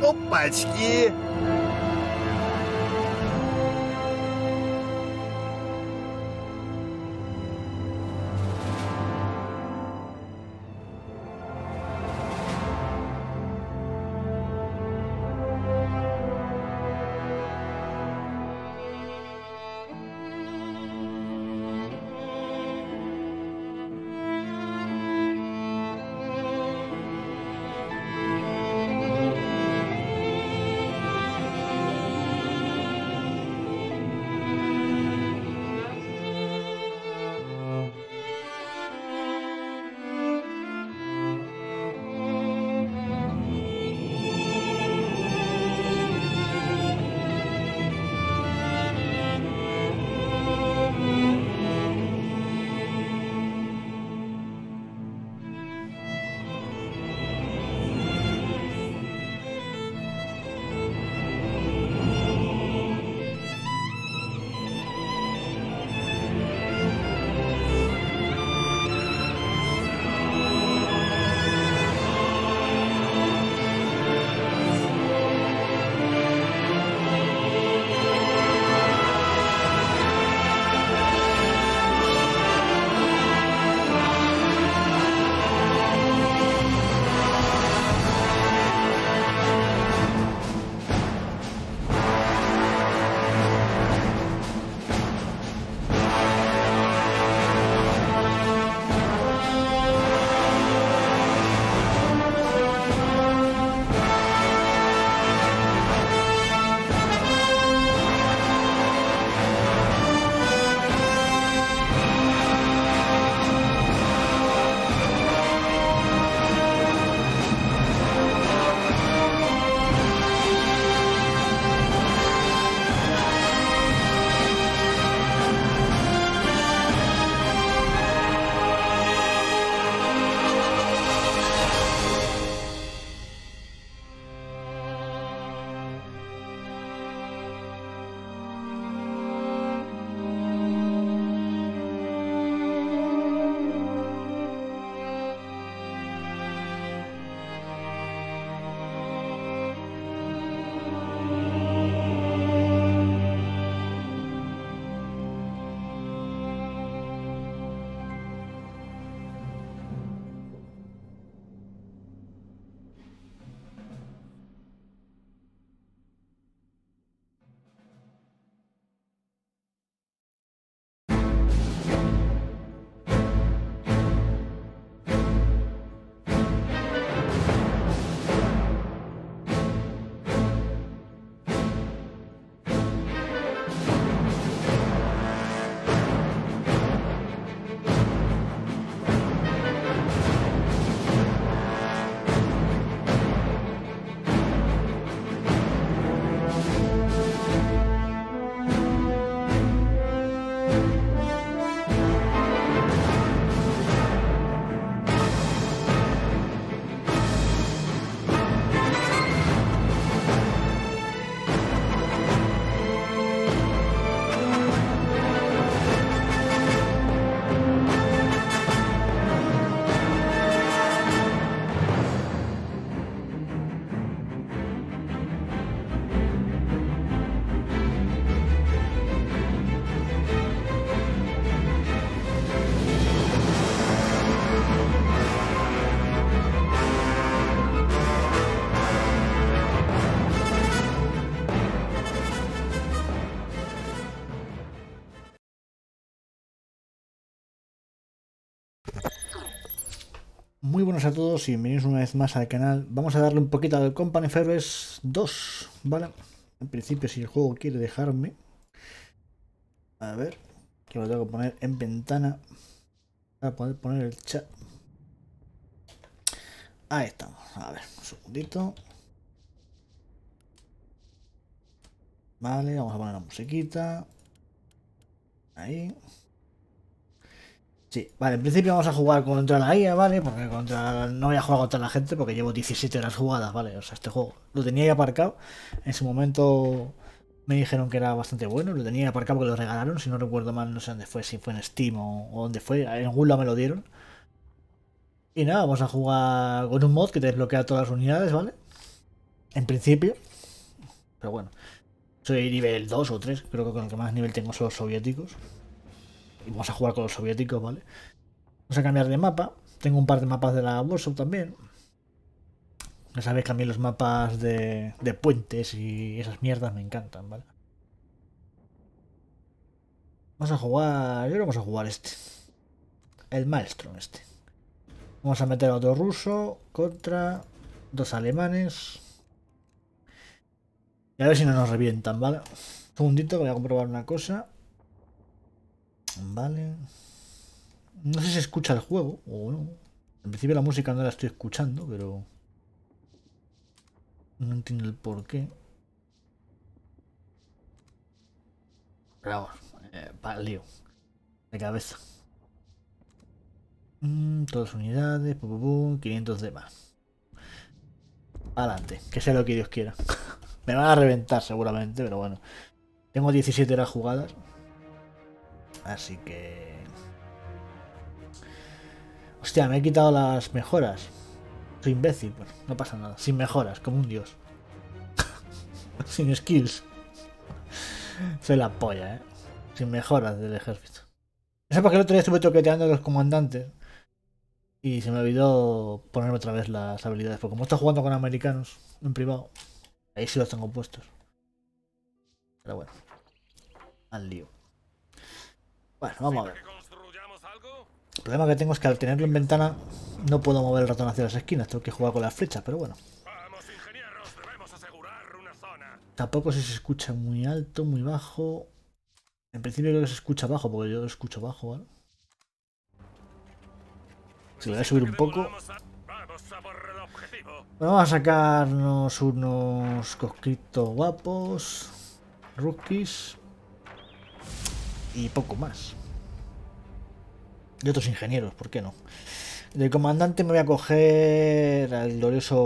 Опачки! Muy buenas a todos y bienvenidos una vez más al canal. Vamos a darle un poquito al Company of Heroes 2, ¿vale? En principio, si el juego quiere dejarme. A ver, que lo tengo que poner en ventana para poder poner el chat. Ahí estamos. A ver, un segundito. Vale, vamos a poner la musiquita. Ahí. Sí, vale, en principio vamos a jugar contra la IA, ¿vale? Porque no voy a jugar contra la gente porque llevo 17 horas jugadas, ¿vale? O sea, este juego lo tenía ya aparcado. En su momento me dijeron que era bastante bueno, lo tenía aparcado porque lo regalaron, si no recuerdo mal, no sé dónde fue, si fue en Steam o dónde fue, en algún lado me lo dieron. Y nada, vamos a jugar con un mod que te desbloquea todas las unidades, ¿vale? en principio. Pero bueno. Soy nivel 2 o 3, creo que con el que más nivel tengo son los soviéticos. Y vamos a jugar con los soviéticos, ¿vale? Vamos a cambiar de mapa. Tengo un par de mapas de la Warsaw también. Ya sabéis que a mí los mapas de puentes y esas mierdas me encantan, ¿vale? Vamos a jugar... Yo creo que vamos a jugar este. El Maelstrom este. Vamos a meter a otro ruso contra dos alemanes. Y a ver si no nos revientan, ¿vale? Un segundito, voy a comprobar una cosa. Vale. No sé si se escucha el juego o no. En principio la música no la estoy escuchando, pero... No entiendo el por qué. Pero vamos, para el lío. De cabeza. Todas unidades, 500 de más. Adelante, que sea lo que Dios quiera. Me van a reventar seguramente, pero bueno. Tengo 17 horas jugadas. Así que... Hostia, me he quitado las mejoras. Soy imbécil, bueno, no pasa nada. Sin mejoras, como un dios. Sin skills. Soy la polla, Sin mejoras del ejército. No sé por qué el otro día estuve toqueteando a los comandantes. Y se me olvidó ponerme otra vez las habilidades. Porque como estoy jugando con americanos en privado, ahí sí los tengo puestos. Pero bueno. Al lío. Bueno, vamos a ver. El problema que tengo es que al tenerlo en ventana no puedo mover el ratón hacia las esquinas. Tengo que jugar con las flechas, pero bueno. Tampoco sé si se escucha muy alto, muy bajo. En principio creo que se escucha bajo, porque yo lo escucho bajo, ¿vale? Si lo voy a subir un poco. Bueno, vamos a sacarnos unos conscriptos guapos. Rookies. Y poco más. Y otros ingenieros, ¿por qué no? Del comandante me voy a coger al glorioso...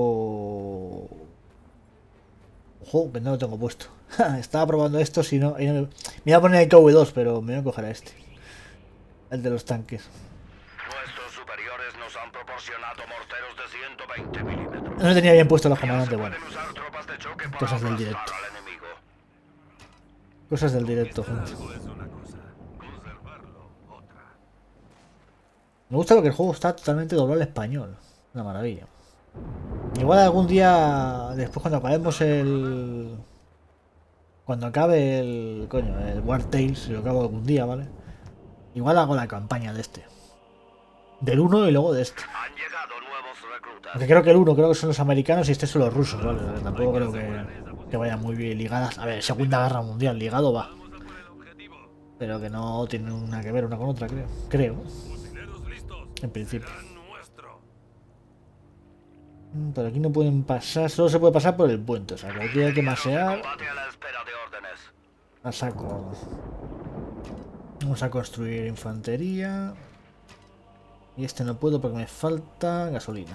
Ojo, que no lo tengo puesto. Estaba probando esto, si no... Me iba a poner el KV2, pero me voy a coger a este. El de los tanques. Nuestros superiores nos han proporcionado morteros de 120 milímetros. No tenía bien puesto los comandantes, bueno. De Cosas del directo. Cosas del directo, gente. Me gusta porque el juego está totalmente doblado al español. Una maravilla. Igual algún día, después cuando acabemos el... Cuando acabe el... Coño, el War Tales, si lo acabo algún día, ¿vale? Igual hago la campaña de este. Del 1 y luego de este. Aunque creo que el 1 creo que son los americanos y este son los rusos, ¿vale? Tampoco creo que vayan muy bien ligadas. A ver, Segunda Guerra Mundial, ligado va. Pero que no tiene una que ver una con otra, creo. Creo. En principio. Por aquí no pueden pasar, solo se puede pasar por el puente, o sea que aquí hay que masear. A saco. Vamos a construir infantería. Y este no puedo porque me falta gasolina.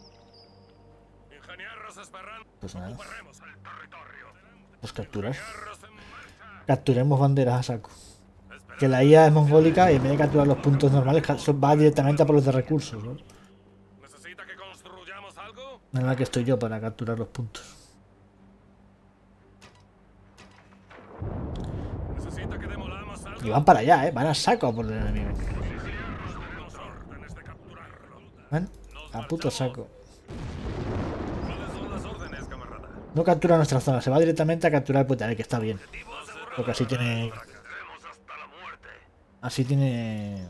Pues nada. Pues capturar. Capturemos banderas a saco. Que la IA es mongólica y en vez de capturar los puntos normales va directamente a por los de recursos, ¿no? Nada que estoy yo para capturar los puntos. Y van para allá, van a saco a por el enemigo. Van a puto saco. No captura nuestra zona, se va directamente a capturar el puente, a ver, que está bien. Porque así tiene... Así tiene...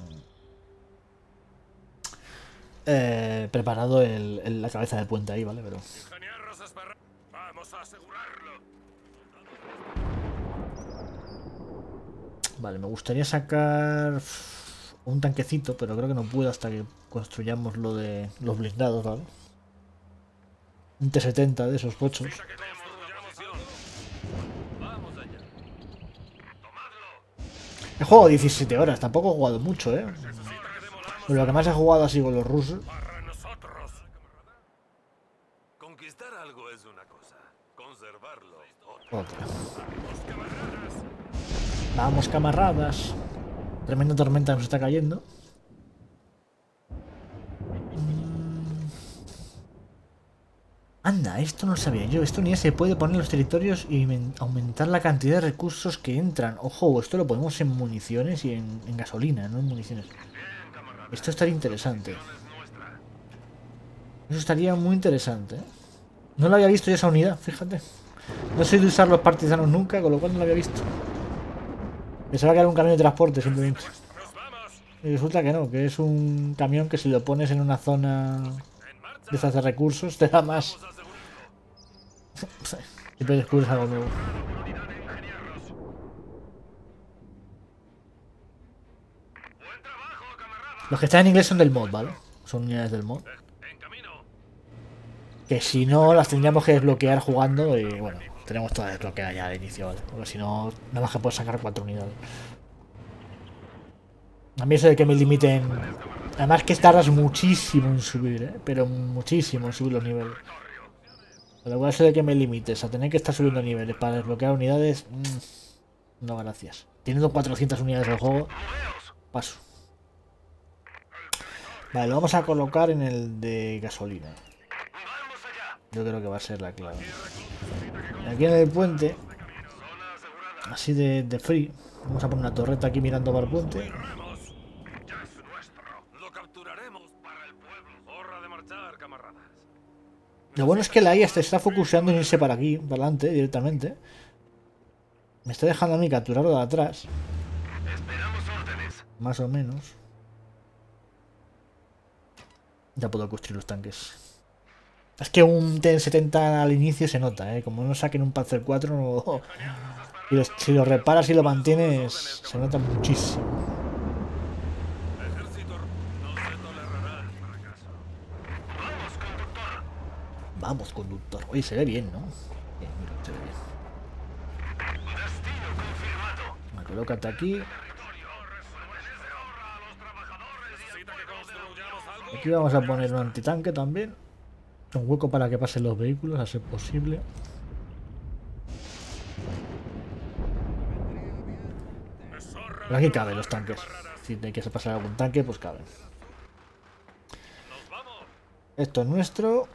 preparado la cabeza del puente ahí, ¿vale? Pero... Vale, me gustaría sacar un tanquecito, pero creo que no puedo hasta que construyamos lo de los blindados, ¿vale? Un T-70 de esos pochos. He jugado 17 horas, tampoco he jugado mucho, ¿eh? Pero lo que más he jugado ha sido con los rusos. Conquistar algo es una cosa, conservarlo otra. Vamos, camaradas. Tremenda tormenta nos está cayendo. Anda, esto no lo sabía yo. Esta unidad se puede poner en los territorios y aumentar la cantidad de recursos que entran. Ojo, esto lo ponemos en municiones y en gasolina, no en municiones. Esto estaría interesante. Eso estaría muy interesante. No lo había visto yo esa unidad, fíjate. No soy de usar los partisanos nunca, con lo cual no lo había visto. Pensaba que era un camión de transporte simplemente. Y resulta que no, que es un camión que si lo pones en una zona de esas de recursos te da más. Siempre descubres algo nuevo. Los que están en inglés son del mod, ¿vale? Son unidades del mod. Que si no las tendríamos que desbloquear jugando y bueno, tenemos todas desbloqueadas ya de inicio, ¿vale? Porque si no, nada más que puedes sacar 4 unidades. A mí eso de que me limiten... Además que tardas muchísimo en subir, ¿eh? Pero muchísimo en subir los niveles. Pero igual eso de que me limites a tener que estar subiendo niveles para desbloquear unidades... no, gracias. Teniendo 400 unidades del juego, paso. Vale, lo vamos a colocar en el de gasolina. Yo creo que va a ser la clave. Aquí en el puente, así de free, vamos a poner una torreta aquí mirando para el puente. Lo bueno es que la IA se está focusando en irse para aquí, para adelante, directamente. Me está dejando a mí capturarlo de atrás. Más o menos. Ya puedo construir los tanques. Es que un T-70 al inicio se nota, ¿eh? Como no saquen un Panzer 4, no... si lo reparas y lo mantienes, se nota muchísimo. Vamos, conductor. Oye, se ve bien, ¿no? Bien, mira, se ve bien. Colócate aquí. Aquí vamos a poner un antitanque también. Un hueco para que pasen los vehículos, a ser posible. Pero aquí caben los tanques. Si hay que pasar algún tanque, pues caben. Esto es nuestro.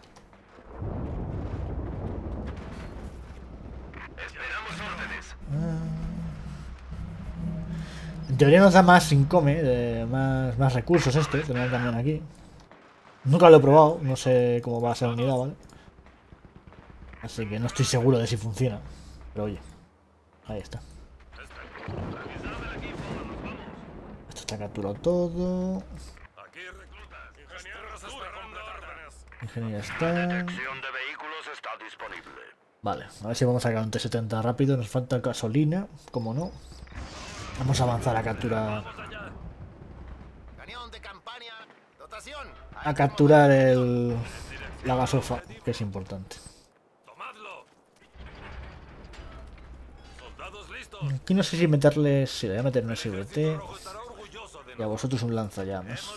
En teoría nos da más income, más recursos esto, tener también aquí. Nunca lo he probado, no sé cómo va a ser la unidad, ¿vale? Así que no estoy seguro de si funciona. Pero oye, ahí está. Esto está capturado todo. Ingeniería está. Vale, a ver si vamos a sacar un T-70 rápido. Nos falta gasolina, como no. Vamos a avanzar a capturar. A capturar la gasofa, que es importante. Aquí no sé si meterles... Sí, le voy a meter un SVT. Y a vosotros un lanzallamas.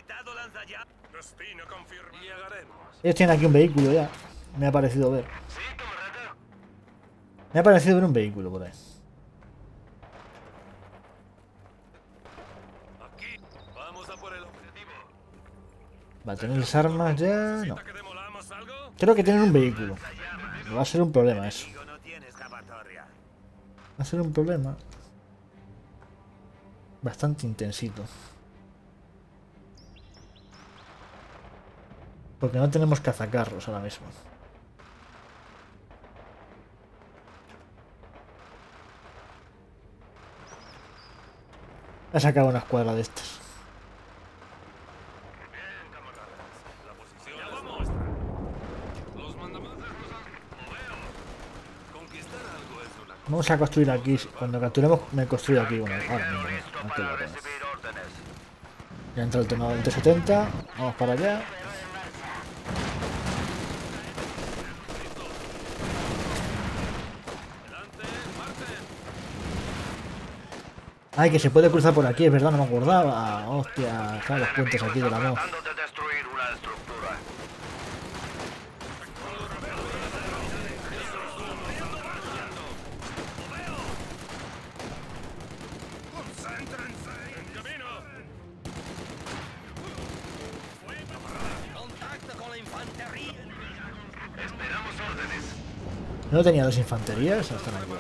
Ellos tienen aquí un vehículo ya. Me ha parecido ver. Me ha parecido ver un vehículo por ahí. Va a tener las armas ya... No. Creo que tienen un vehículo. Va a ser un problema eso. Va a ser un problema. Bastante intensito. Porque no tenemos cazacarros ahora mismo. Ha sacado una escuadra de estas. Vamos a construir aquí. Cuando capturemos, me construyo aquí una. Ahora mismo, aquí lo tengo. Ya entra el T-70. Vamos para allá. Ay, que se puede cruzar por aquí, es verdad, no me acordaba. Hostia, están los puentes aquí de la voz. Esperamos órdenes. No tenía dos infanterías, están aquí.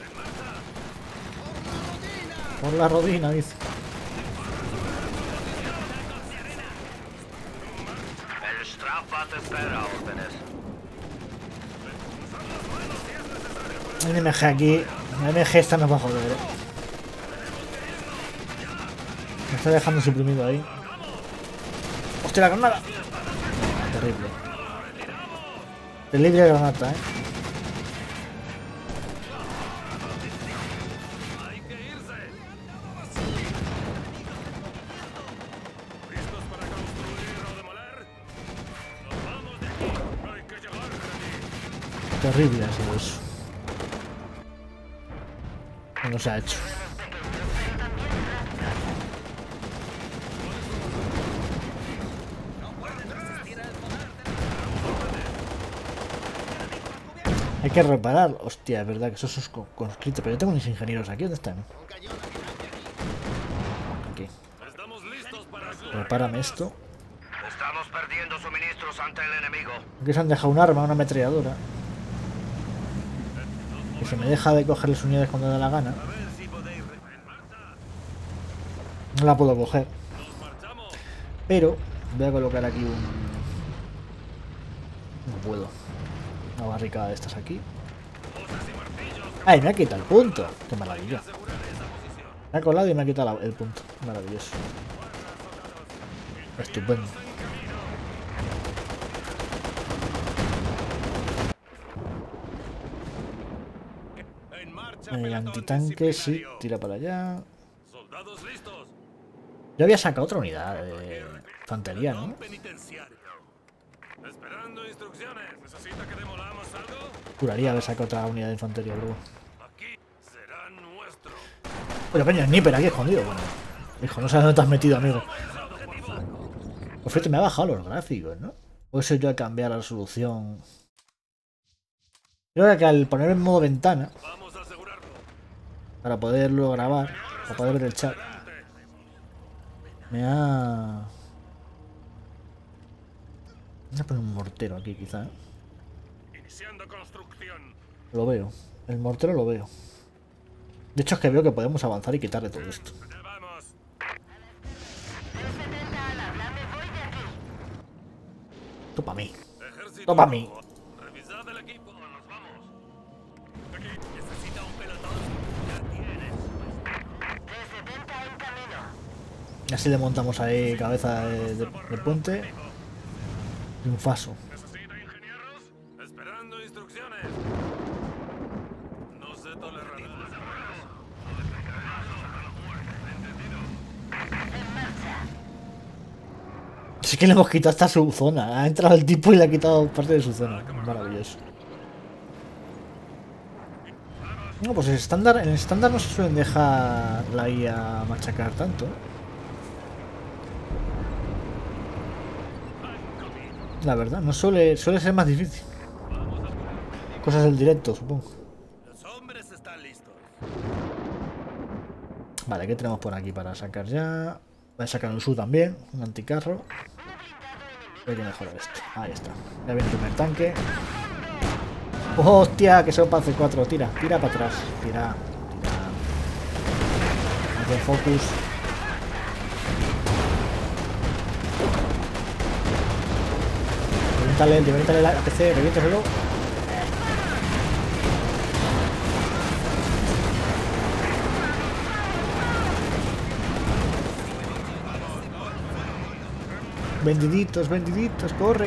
Por la rodina, dice. El Strafbat espera órdenes. El MG aquí. La MG esta nos va a joder, Me está dejando suprimido ahí. ¡Hostia, la granada! Terrible. Terrible granata, Hay que irse. ¿Listos para construir o demoler? Nos vamos de aquí. Hay que llegar allí. Terrible ha sido eso. No se ha hecho. Hay que reparar. Hostia, es verdad que eso es conscrito. Pero yo tengo mis ingenieros aquí. ¿Dónde están? Aquí. Estamos listos para Repárame esto. Estamos perdiendo suministros ante el enemigo. Aquí se han dejado un arma, una ametralladora. Que se me deja de coger las unidades cuando da la gana. a ver si podéis en marcha. No la puedo coger. Nos marchamos. Pero voy a colocar aquí un... No puedo. Una barricada de estas aquí. Hojas y martillos. ¡Ay! Me ha quitado el punto. ¡Qué maravilla! Asegurar esa posición. Me ha colado y me ha quitado el punto. Maravilloso. Estupendo. En marcha, El pelotón antitanque, sí. disciplinario. Tira para allá. Soldados listos. Yo había sacado otra unidad de infantería, ¿no? Penitenciario. Esperando instrucciones. ¿Necesita que demolamos algo? Juraría haber sacado otra unidad de infantería, luego. Aquí será nuestro. Oye, coño, sniper aquí escondido. Bueno, hijo, no sabes dónde te has metido, amigo. Por cierto, me ha bajado los gráficos, ¿no? O eso yo a cambiar la resolución. Creo que al poner en modo ventana, Vamos a asegurarlo. para poderlo grabar, para poder ver el chat, me ha... Voy a poner un mortero aquí, quizá. Iniciando construcción. Lo veo. El mortero lo veo. De hecho, es que veo que podemos avanzar y quitarle todo esto. Ya vamos. Esto para mí. Ejército. Esto para mí. Revisad el equipo. Nos vamos. Aquí. Necesita un pelotón. Ya tienes. Y así le montamos ahí cabeza de puente. Y un faso. ¿Necesita ingenieros? Esperando instrucciones. No se tolerará. Sí que le hemos quitado hasta su zona. Ha entrado el tipo y le ha quitado parte de su zona. Maravilloso. No, pues en el estándar no se suelen dejar la IA machacar tanto. La verdad, no suele ser más difícil. Cosas del directo, supongo. Los hombres están listos. Vale, ¿qué tenemos por aquí para sacar ya? Voy a sacar un SU también, un anticarro. Hay que mejorar esto. Ahí está. Ya viene el primer tanque. ¡Hostia! Que se va hacer 4. Tira para atrás. Tira. Haz el focus. Reviéntale la PC, reviéntaselo. Vendiditos, corre.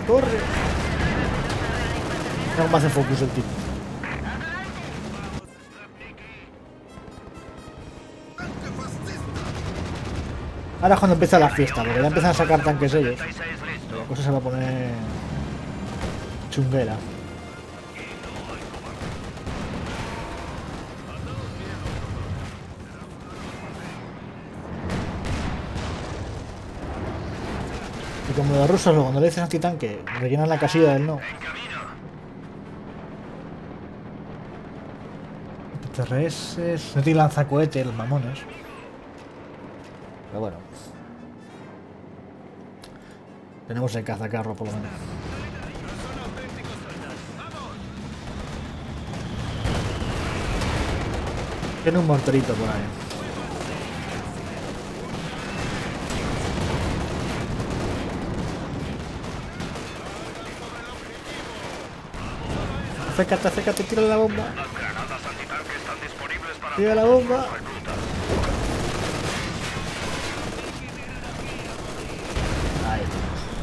No me hace focus el tipo. Ahora es cuando empieza la fiesta, porque ya empiezan a sacar tanques ellos. 36 listo. La cosa se va a poner chunguera. Y como los rusos, cuando le dicen antitanque, rellenan la casilla del no. PTRS, no tiene lanzacohetes, los mamones. Pero bueno. Tenemos el cazacarro por lo menos. Tiene un morterito por ahí. Acércate, tira la bomba. Las granadas antitanque están disponibles para Tira la bomba. reclutas. Ahí está.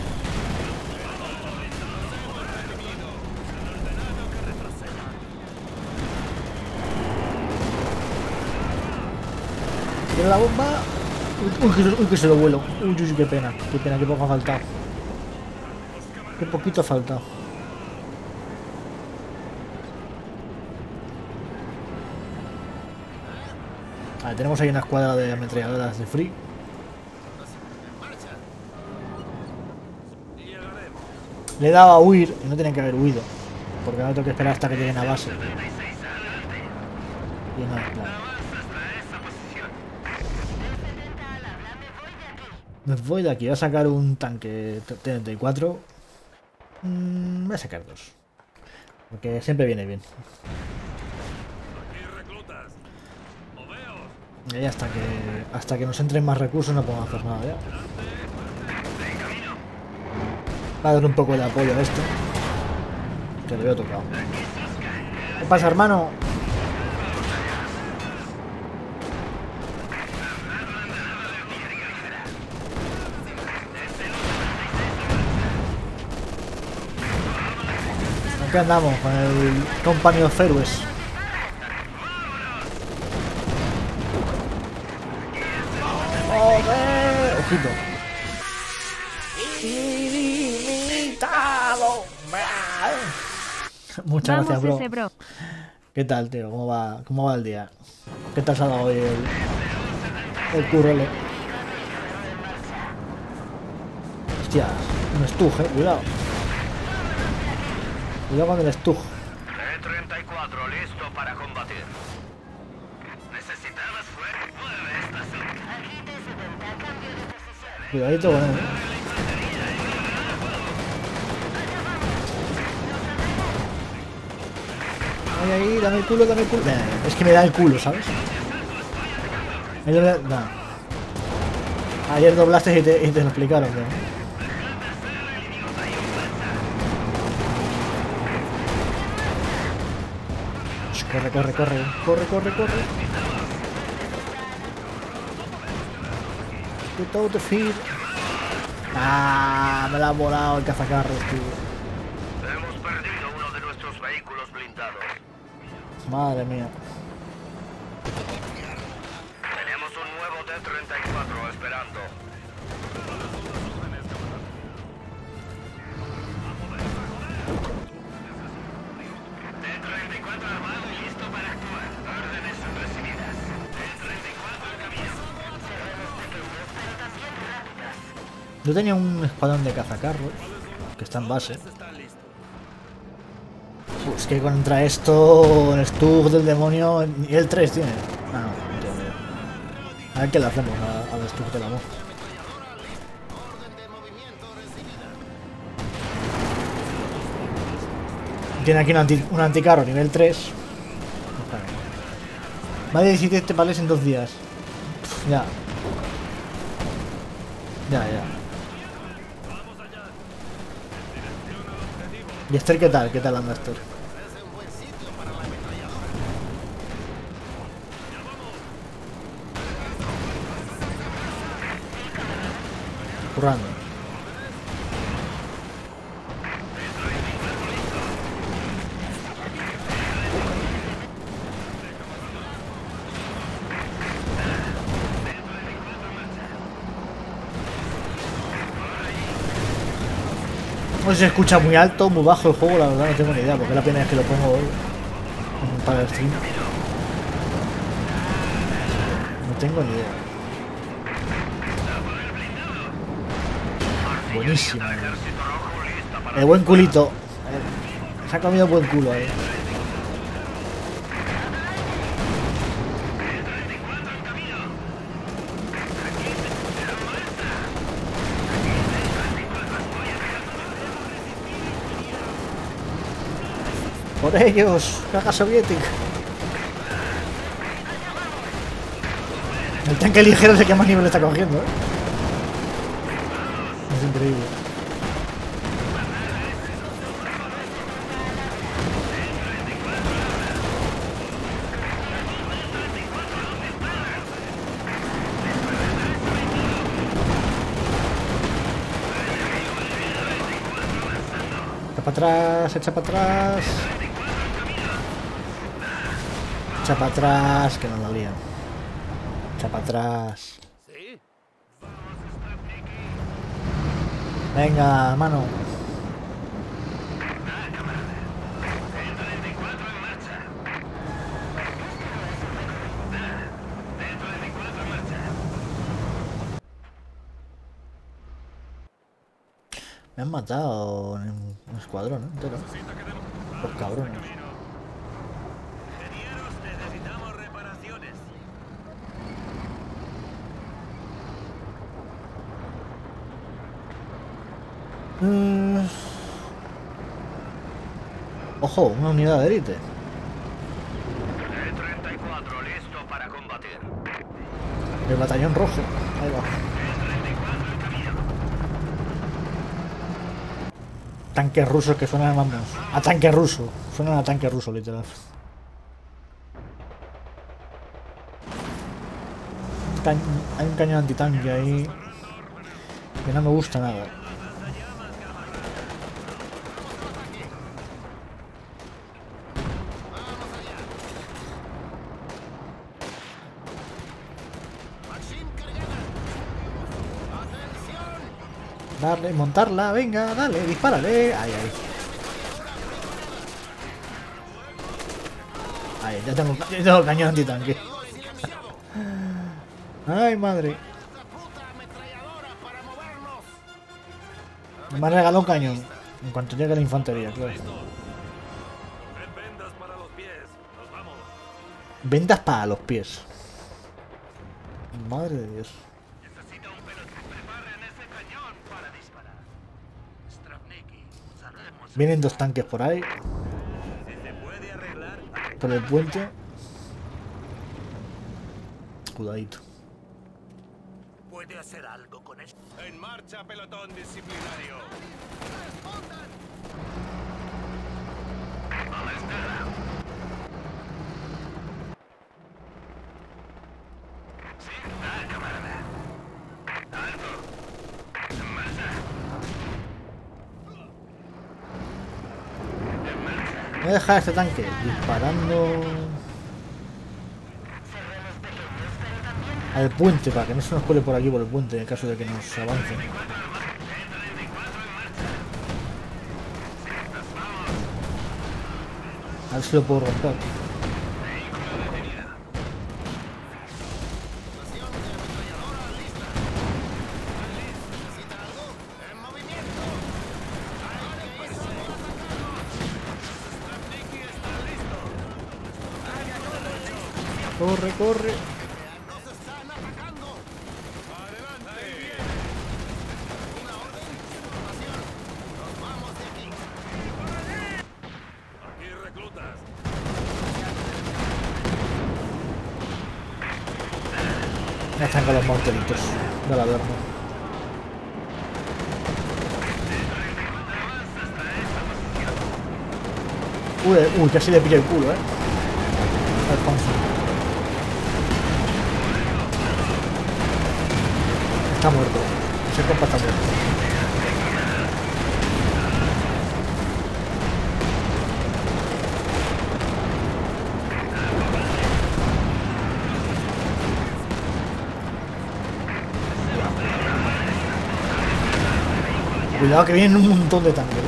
Tira la bomba. Uy, que se lo vuelo. Uy, qué pena, qué poco ha faltado. Qué poquito ha faltado. Vale, tenemos ahí una escuadra de ametralladoras de free. Le he dado a huir y no tienen que haber huido. Porque ahora tengo que esperar hasta que lleguen a base. Y no, claro. Me voy de aquí. Voy a sacar un tanque T-34. Voy a sacar dos. Porque siempre viene bien. Aquí reclutas. Moveos. Y hasta que nos entren más recursos no podemos hacer nada ya. Va a dar un poco de apoyo a esto. Que lo veo tocado. ¿Qué pasa, hermano? Aquí andamos con el Company of Heroes. ¡Joder! Ojito. Ilimitado. Muchas Vamos, gracias, ese bro. bro. ¿Qué tal, tío? ¿Cómo va el día? ¿Qué tal se ha dado hoy el currele? Hostia, un Stug, cuidado. Cuidado con el Stug. T-34 listo para combatir. Necesitabas fuego. Mueve esta zona. Aquí T-70, cambio de posición. Cuidadito con él. Ahí, dame el culo, dame el culo. Es que me da el culo, ¿sabes? Ayer doblaste y te lo explicaron, ¿no? Corre. Get out the field. Ah, me la ha volado el cazacarros, tío. Hemos perdido uno de nuestros vehículos blindados. Madre mía. Tenemos un nuevo T-34 esperando. T-34 armado y listo para actuar. Órdenes son recibidas. T-34 en camino. Seremos pequeños, pero también rápidas. Yo tenía un escuadrón de cazacarros que está en base. Pues que contra esto, el Stug del demonio, y el 3 tiene. Ah, no tiene. A ver qué le hacemos al Stug del amor. Tiene aquí un anticarro nivel 3. Más de 17 pales en 2 días. Pff, ya. ¿Y Esther qué tal? ¿Qué tal anda Esther? Currando. No sé si se escucha muy alto, muy bajo el juego, la verdad no tengo ni idea, porque es la primera vez que lo pongo hoy para el stream. No tengo ni idea. Buenísimo. El buen culito. Se ha comido buen culo ahí. Por ellos, caja soviética. El tanque ligero es el que más nivel está cogiendo, ¿eh? Es increíble. Echa para atrás, echa para atrás. Echa para atrás, que nos la lían. Echa para atrás. ¿Sí? Venga, mano. Me han matado en un escuadrón, ¿eh? Entero. Los cabrones. Ingenieros, necesitamos reparaciones. Ojo, una unidad de élite. E-34 listo para combatir. El batallón rojo. Ahí va. Tanques rusos que suenan, vamos, a tanque ruso. Suenan a tanque ruso, literal. Hay un cañón antitanque ahí que no me gusta nada. Darle, montarla, venga, dale, dispárale. Ahí, ahí. Ahí, ya tengo cañón antitanque. Ay, madre. Me ha regalado un cañón. En cuanto llegue la infantería, claro. Vendas para los pies. Nos vamos. Vendas para los pies. Madre de Dios. Necesita un pelotón. Preparen ese cañón para disparar. Stravniki, sabemos. Vienen dos tanques por ahí. Si se puede arreglar. Por el puente. Cuidadito. ¿Puede hacer algo con esto? En marcha, pelotón disciplinario. A la espera. Sí, camarada. Alto. En marcha. En marcha. Voy a dejar este tanque disparando al puente para que no se nos cuele por aquí por el puente en caso de que nos avancen. A ver si lo puedo romper. Corre, corre. Aquí reclutas. Ya están con los mortelitos del Averno. Uy, casi le pilla el culo, Alfonso. Está muerto. Ese compa está muerto. Cuidado que vienen un montón de tanques,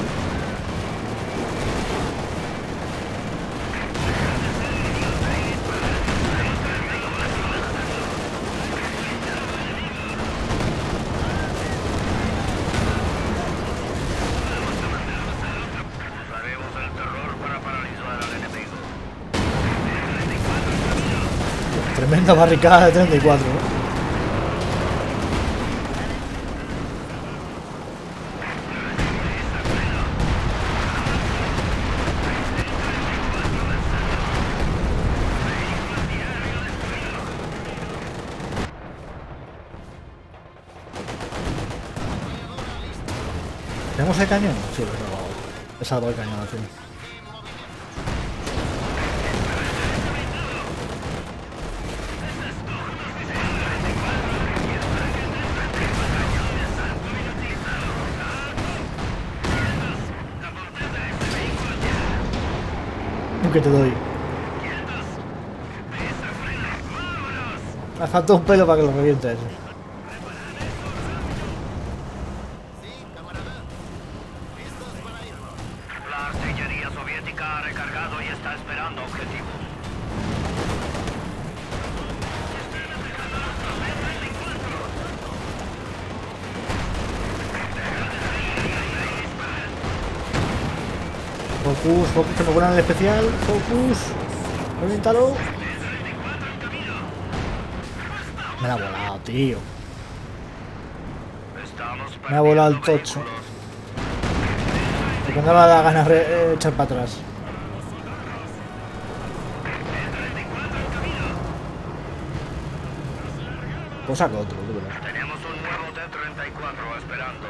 Usaremos el terror para paralizar al enemigo. Tremenda barricada de 34, ¿Tenemos el cañón? Sí, pero he salvado el cañón al fin. Que te doy. Me falta un pelo para que lo revientes. La artillería soviética ha recargado y está esperando objetivo. Focus, focus, que me vuelan el especial. Focus. Reviéntalo. Me la ha volado, tío. Me ha volado el tocho. Porque no me da ganas de echar para atrás. Pues saco otro, tú verás. Tenemos un nuevo T-34 esperando.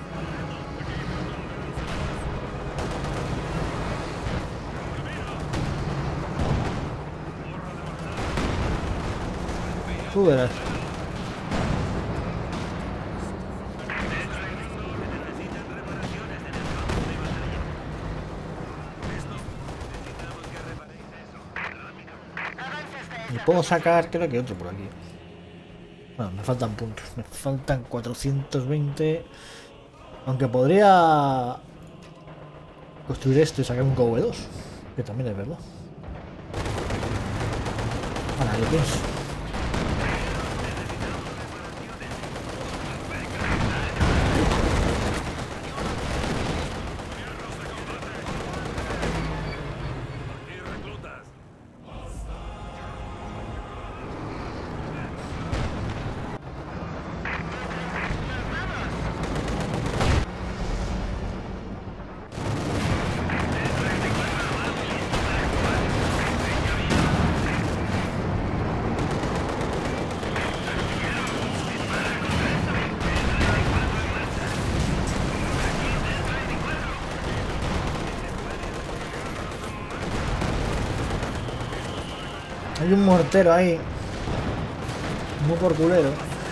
Tú verás. Y puedo sacar, creo que otro por aquí. Bueno, me faltan puntos. Me faltan 420. Aunque podría construir esto y sacar un KV2. Que también es verdad. Ahora, lo pienso. Hay un mortero ahí. Muy por culero.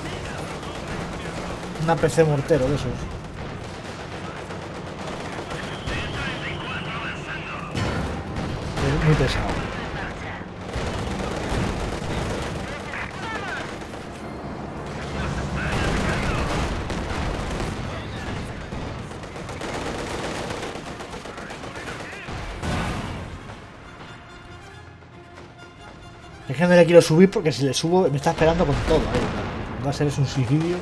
Una PC mortero de esos. Es muy pesado. Es que no le quiero subir porque si le subo me está esperando con todo. Va a ser un suicidio.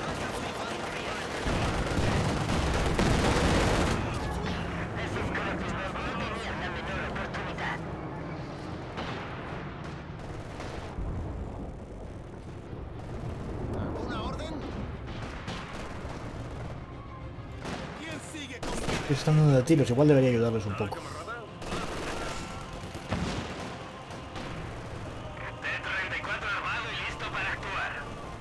Están dando de tiros, igual debería ayudarles un poco. T-34 armado y listo para actuar.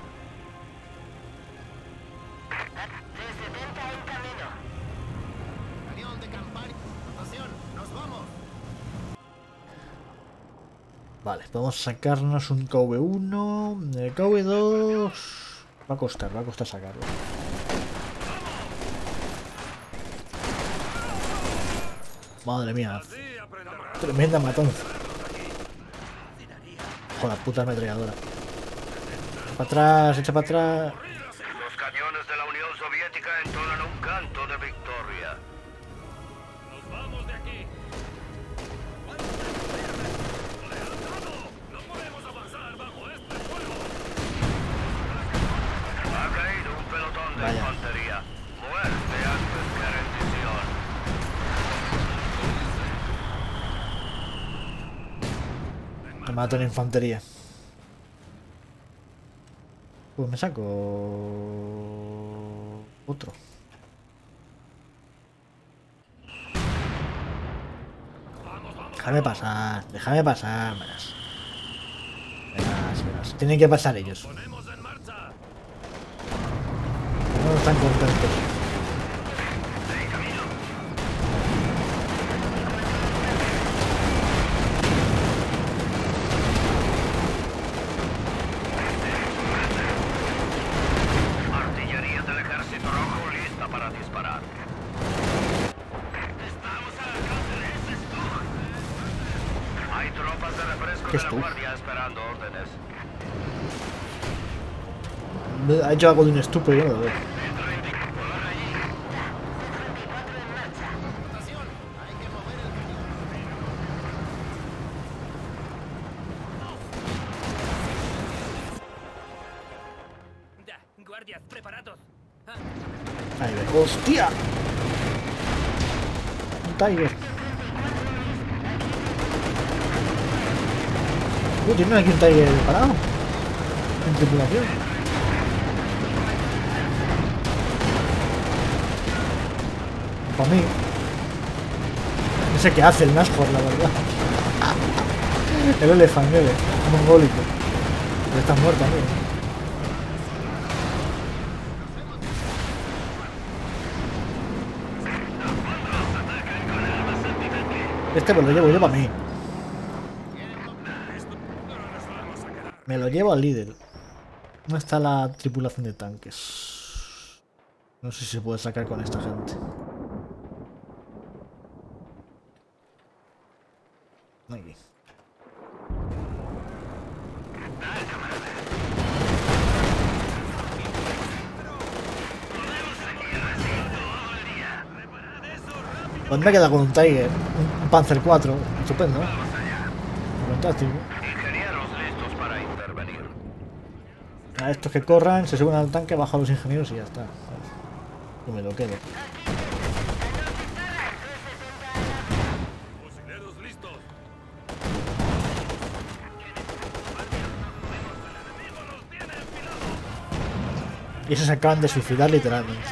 T-70 en camino. Cañón de campaña. Rotación, nos vamos. Vale, vamos a sacarnos un KV1. El KV2 va a costar sacarlo. Madre mía, tremenda matanza. Joder, puta ametralladora. Para atrás, echa para atrás. Los cañones de la Unión Soviética entonan un canto de victoria. ¡Nos vamos de aquí! ¡No podemos avanzar bajo este fuego! Ha caído un pelotón de Vaya. infantería. Muerte antes que rendición. Me mato en infantería. Pues me saco otro. Déjame pasar, verás. Verás. Tienen que pasar ellos. ¡Ponemos en marcha! No están contentos. ¿Qué es tú? guardia esperando órdenes. Ha hecho algo de un estúpido, yo no lo veo. Ya, guardias, preparados. Ahí ve. ¡Hostia! Un Tiger. Tiene aquí un Tiger parado. En tripulación. Para mí. No sé qué hace el Nashor, la verdad. El elefante, mongólico. Pero está muerto, amigo. Este me lo llevo yo para mí. Me lo llevo al líder. ¿Dónde está la tripulación de tanques? No sé si se puede sacar con esta gente. Aquí. Pues me he quedado con un Tiger, un Panzer 4, estupendo. Fantástico. Ingenieros listos para intervenir. A estos que corran, se suben al tanque, bajan los ingenieros y ya está. Y me lo quedo. Fusileros listos. Y esos se acaban de suicidar literalmente.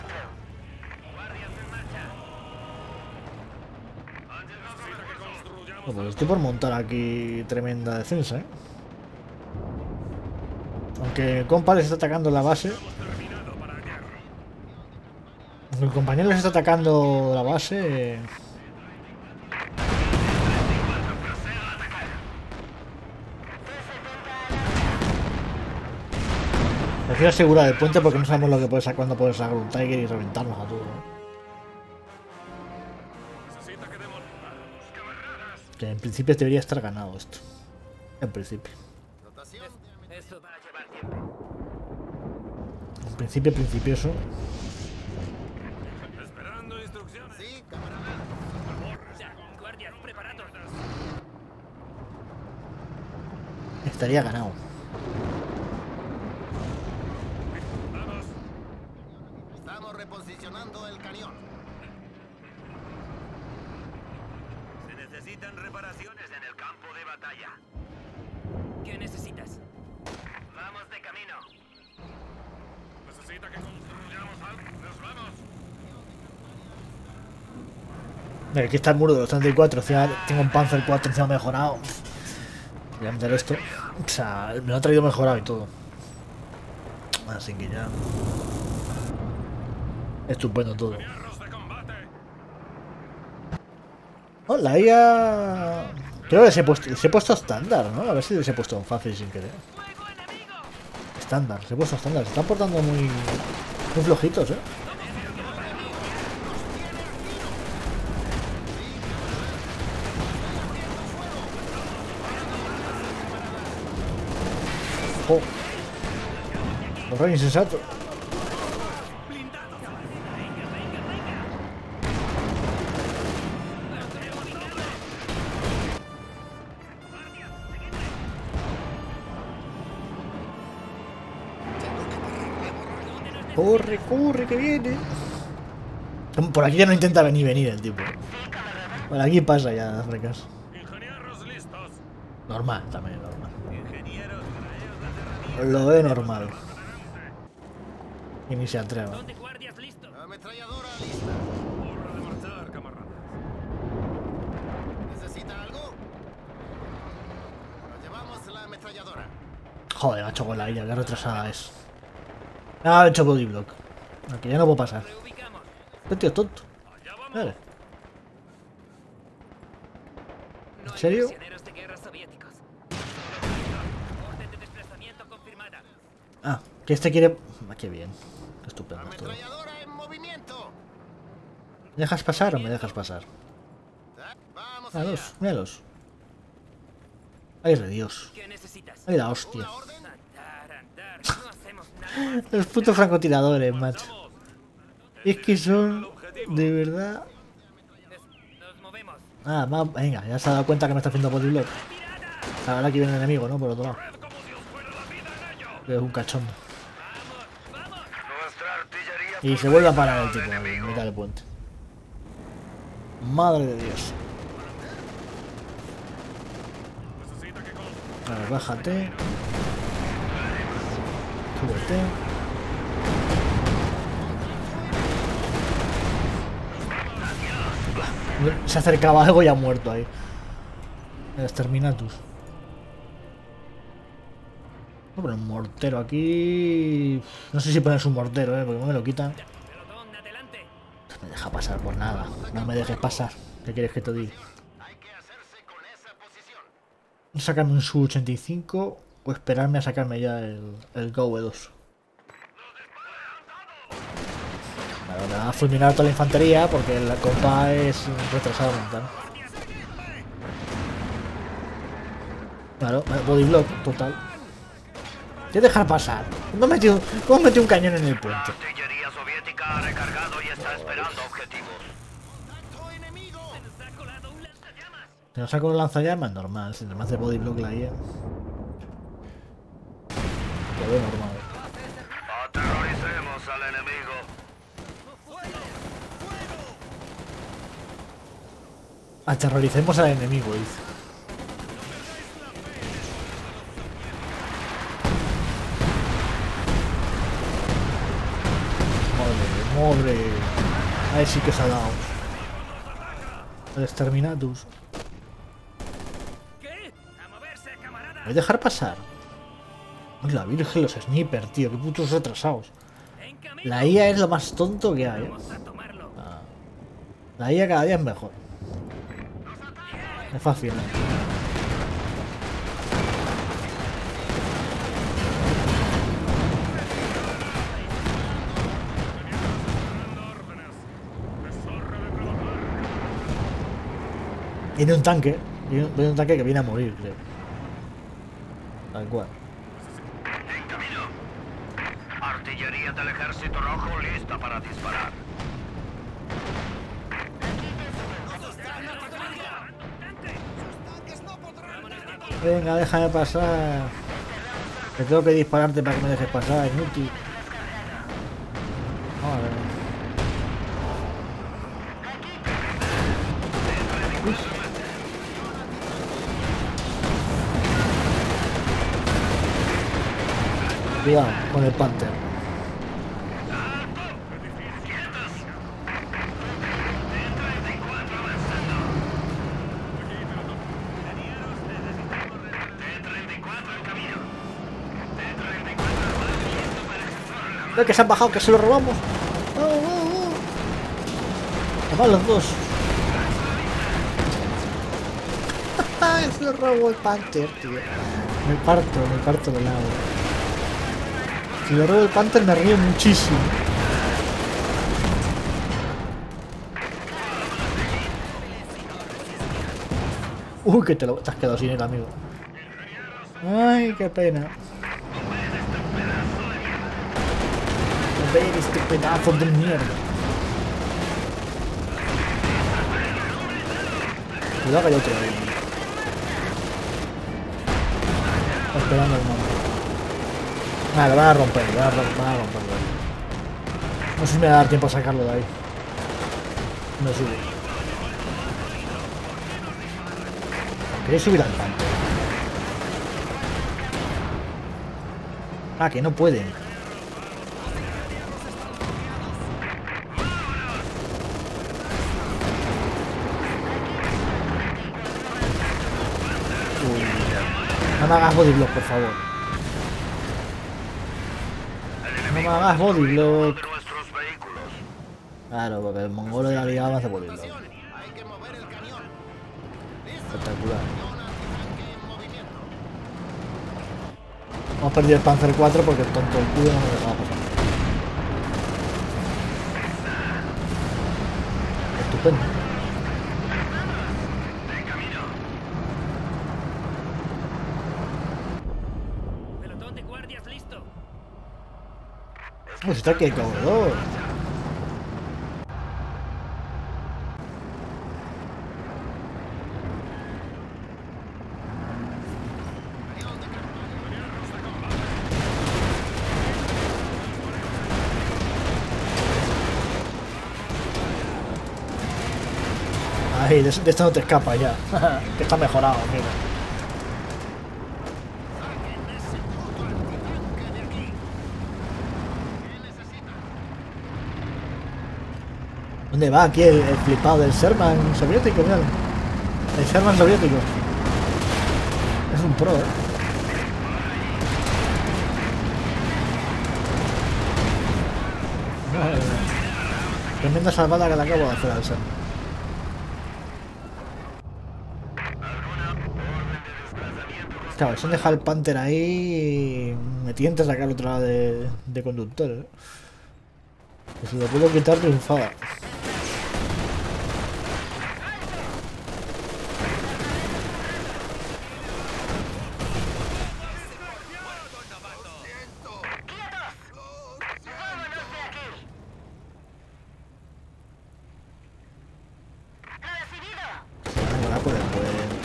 Bueno, pues estoy por montar aquí tremenda defensa, ¿eh? Aunque el compa les está atacando la base. Aunque el compañero les está atacando la base. Prefiero asegurar el puente porque no sabemos lo que puede sacar cuando puede sacar un Tiger y reventarnos a todos, ¿no? Necesita que demos. Que en principio debería estar ganado esto. En principio. Eso va a llevar tiempo. En principio, principioso. Esperando instrucciones. Sí, Ya, guardias, preparados. Estaría ganado. Vamos. Estamos reposicionando el cañón. Se necesitan reparaciones en el campo de batalla. ¿Qué necesitas? Vamos de camino. Necesita que construyamos algo. Nos vamos. Aquí está el muro de los 34. Encima tengo un Panzer 4 encima mejorado. Voy a meter esto. O sea, me lo ha traído mejorado y todo. Así que ya. Estupendo todo. Hierros de combate. Hola, IA. Creo que les he puesto estándar, ¿no? A ver si les he puesto en fácil sin querer. ¡Fuego enemigo! Estándar, se he puesto estándar. Se están portando muy flojitos, ¿eh? ¡Oh! Correr insensato. Corre, corre, que viene. Por aquí ya no intenta venir el tipo. Por aquí pasa ya, frecas. Ingenieros listos. Normal, también normal. Ingenieros, traeos las Lo ve normal. Y ni se atreva. ¿Dónde guardias listos? Ametralladora lista. Hora de marchar, camaradas. ¿Necesita algo? Nos llevamos la ametralladora. Joder, macho, con la ella, qué retrasada es. Ah, he hecho bodyblock. Aquí ya no puedo pasar. Reubicamos. Este tío es tonto. Allá vamos. Vale. No hay serio? prisioneros de guerra soviéticos. Orden de desplazamiento confirmada. Ah, que este quiere. Ah, qué bien. Qué estupendo todo. Ametralladora en movimiento. ¿Me dejas pasar o me dejas pasar? Vamos Ah, allá. dos, míralos. Ay, de Dios. ¿Qué necesitas? Ay, la hostia. Andar. No hacemos nada. Los putos francotiradores, macho. Es que son... De verdad... Nos movemos. Ah, venga, ya se ha dado cuenta que me está haciendo bodyblock. La verdad que viene el enemigo, ¿no? Por otro lado. Que es un cachondo. Nuestra artillería Y se vuelve a parar el tipo en mitad del puente. Madre de Dios. Necesita que con... A ver, bájate. Súbete. Se acercaba algo y ha muerto ahí. El Exterminatus. No, pero un mortero aquí... No sé si pones un mortero, porque no me lo quitan. Pelotón, adelante. Me deja pasar por nada. No me dejes pasar. ¿Qué quieres que te diga? Hay que hacerse con esa posición. Sacarme un Su-85 o esperarme a sacarme ya el GOE-2. Claro, me va a fulminar toda la infantería porque el compa es un retrasado mental. Claro, bodyblock total. Voy a dejar pasar. ¿Cómo metió un cañón en el La puente? artillería soviética ha recargado y está esperando objetivos. ¡Contacto enemigo! Nos ha colado un lanzallamas. Si no saco un lanzallamas, normal. Si no me hace bodyblock la IA. Lo veo normal. Aterroricemos al enemigo. Aterroricemos al enemigo, dice. Madre. A ver, sí que se ha dado. El Exterminatus. ¿Qué? A moverse, camarada. ¿Voy a dejar pasar? Uy, la virgen, los snipers, tío. Qué putos retrasados. En camino. La IA es lo más tonto que hay, ¿eh? Vamos a tomarlo. La IA cada día es mejor. Es fácil, ¿eh? Viene un tanque. Viene un tanque que viene a morir, creo. Tal cual. En camino. Artillería del Ejército Rojo lista para disparar. Venga, déjame pasar. Que tengo que dispararte para que me dejes pasar, inútil. Vale. Cuidado con el Panther. Ve que se han bajado, que se lo robamos. Además los dos. Se lo robó el Panther, tío. Me parto de lado. Si lo robo el Panther me río muchísimo. Uy, que te has quedado sin él, amigo. Ay, qué pena. Ver este pedazo de mierda. Cuidado que hay otro ahí. Está esperando el mando. Ah, lo van a romper, van a romperlo. No sé si me va a dar tiempo a sacarlo de ahí. No sube. ¿Queréis subir al tanque? Ah, que no pueden. Uy, no me hagas bodyblock, por favor. No me hagas bodyblock. De nuestros vehículos. Claro, porque el mongolo de la liga va a hacer bodyblock. Hay que mover el cañón. Espectacular. Tanque en movimiento. Hemos perdido el Panzer 4 porque el tonto del culo no me dejaba pasar. Estupendo. Pues está aquí el cobrador. Ahí, de esto no te escapas ya. Que está mejorado, mira. ¡Saquen ese puto antitanque de aquí! ¿Qué necesitan? ¿Dónde va aquí el flipado del Sherman soviético? Mira. El Sherman soviético. Es un pro, Madre mía. Tremenda salvada que le acabo de hacer al Sherman. Claro, se han dejado el Panther ahí. Me tienta sacar otro lado de conductor, Que si lo puedo quitar, triunfada. Ahora por el puente.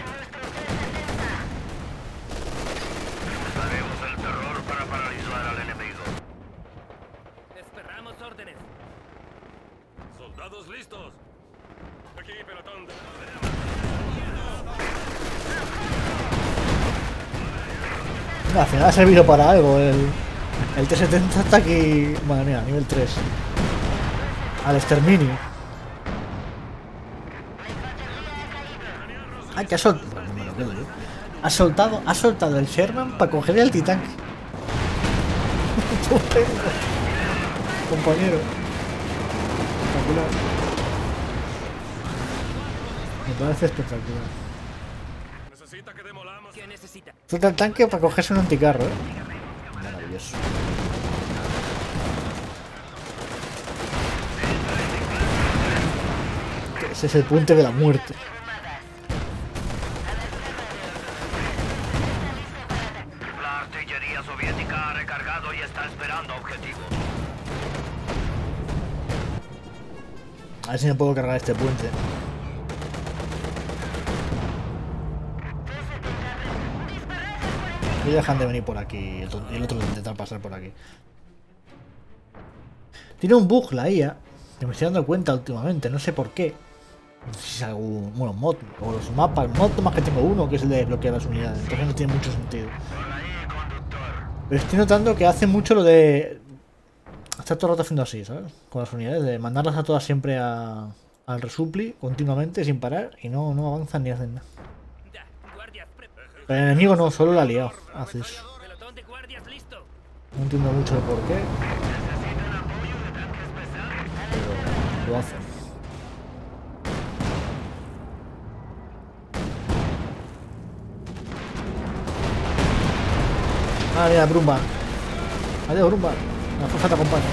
Usaremos el terror para paralizar al enemigo. Esperamos órdenes. ¡Soldados listos! Aquí, pelotón. Al final ha servido para algo. El T-70 está aquí. Madre mía, nivel 3. Al exterminio. Ah, que ha soltado. Bueno, me lo quedo yo. Ha soltado el Sherman para coger el Titanque. Estupendo. Compañero. Espectacular. Me parece espectacular. Necesita que demolamos. ¿Qué necesita? Suelta el tanque para cogerse un anticarro, Maravilloso. Ese es el puente de la muerte. La artillería soviética ha recargado y está esperando objetivo. A ver si me puedo cargar este puente. Y dejan de venir por aquí. Y el otro de intentar pasar por aquí. Tiene un bug la IA. Que me estoy dando cuenta últimamente. No sé por qué. No sé si es algún. Bueno, mod. O los mapas. Mod más que tengo uno. Que es el de desbloquear las unidades. Entonces no tiene mucho sentido. Pero estoy notando que hace mucho lo de. Está todo el rato haciendo así, ¿sabes? Con las unidades. De mandarlas a todas siempre al resupli. Continuamente, sin parar. Y no avanzan ni hacen nada. Ya, guardias, Pero el enemigo no, solo la ha liado. Hace eso. pelotón de guardias listo. No entiendo mucho el por qué. Pero lo hace. Ah, mira, Brumba. Adiós, Brumba. La fuerza te acompaña.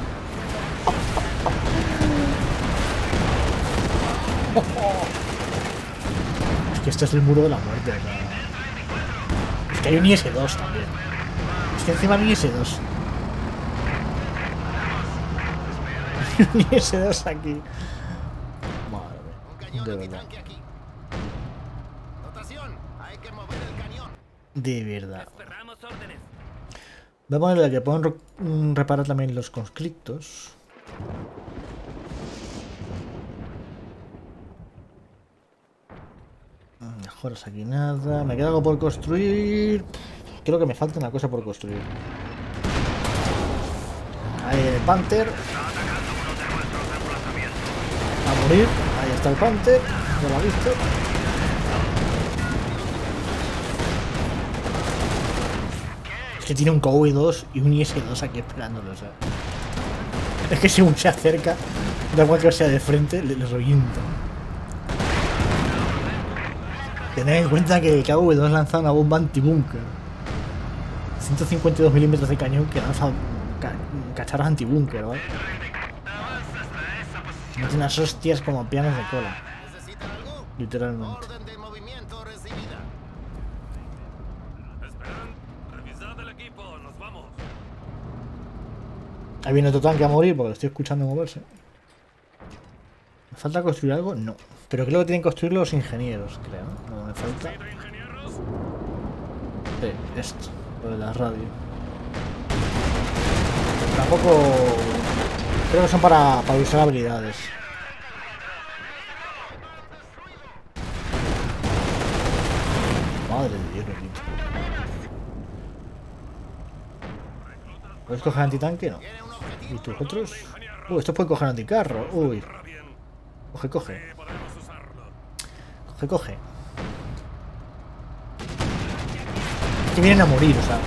Es que este es el muro de la muerte, o sea. Es que hay un IS-2 también. Es que encima hay un IS-2. Hay un IS-2 aquí. Madre Un mía. cañón De verdad. antitanque aquí. Dotación. Hay que mover el cañón. De verdad. Esperamos órdenes. Voy a ponerle que pueden reparar también los conscriptos. Mejoras aquí nada. Me queda algo por construir. Creo que me falta una cosa por construir. Ahí el Panther. A morir. Ahí está el Panther. Ya lo ha visto. Es que tiene un Cowboy 2 y un IS-2 aquí esperándolo, o sea. Es que según se acerca, da igual que sea de frente, le revienta. Tened en cuenta que el KV-2 lanza una bomba antibúnker. 152 milímetros de cañón que lanza cacharros antibúnker, ¿vale? Mete unas hostias como pianos de cola. ¿Necesitan algo? Literalmente. Orden de movimiento recibida. Esperan. Revisad el equipo. Nos vamos. Ahí viene otro tanque a morir porque lo estoy escuchando moverse. ¿Me falta construir algo? No. Pero creo que tienen que construir los ingenieros, creo. No me falta. ¿Necesito ingenieros? Sí, esto. Lo de la radio. Tampoco... Creo que son para usar habilidades. Madre de Dios, bendito. ¿Puedes coger antitanque? No. Tiene un objetivo. ¿Y tus otros? Estos pueden coger anticarro. Uy. Corra bien. Coge, coge. Sí, podemos usarlo. Coge, coge. Que vienen a morir, o sea.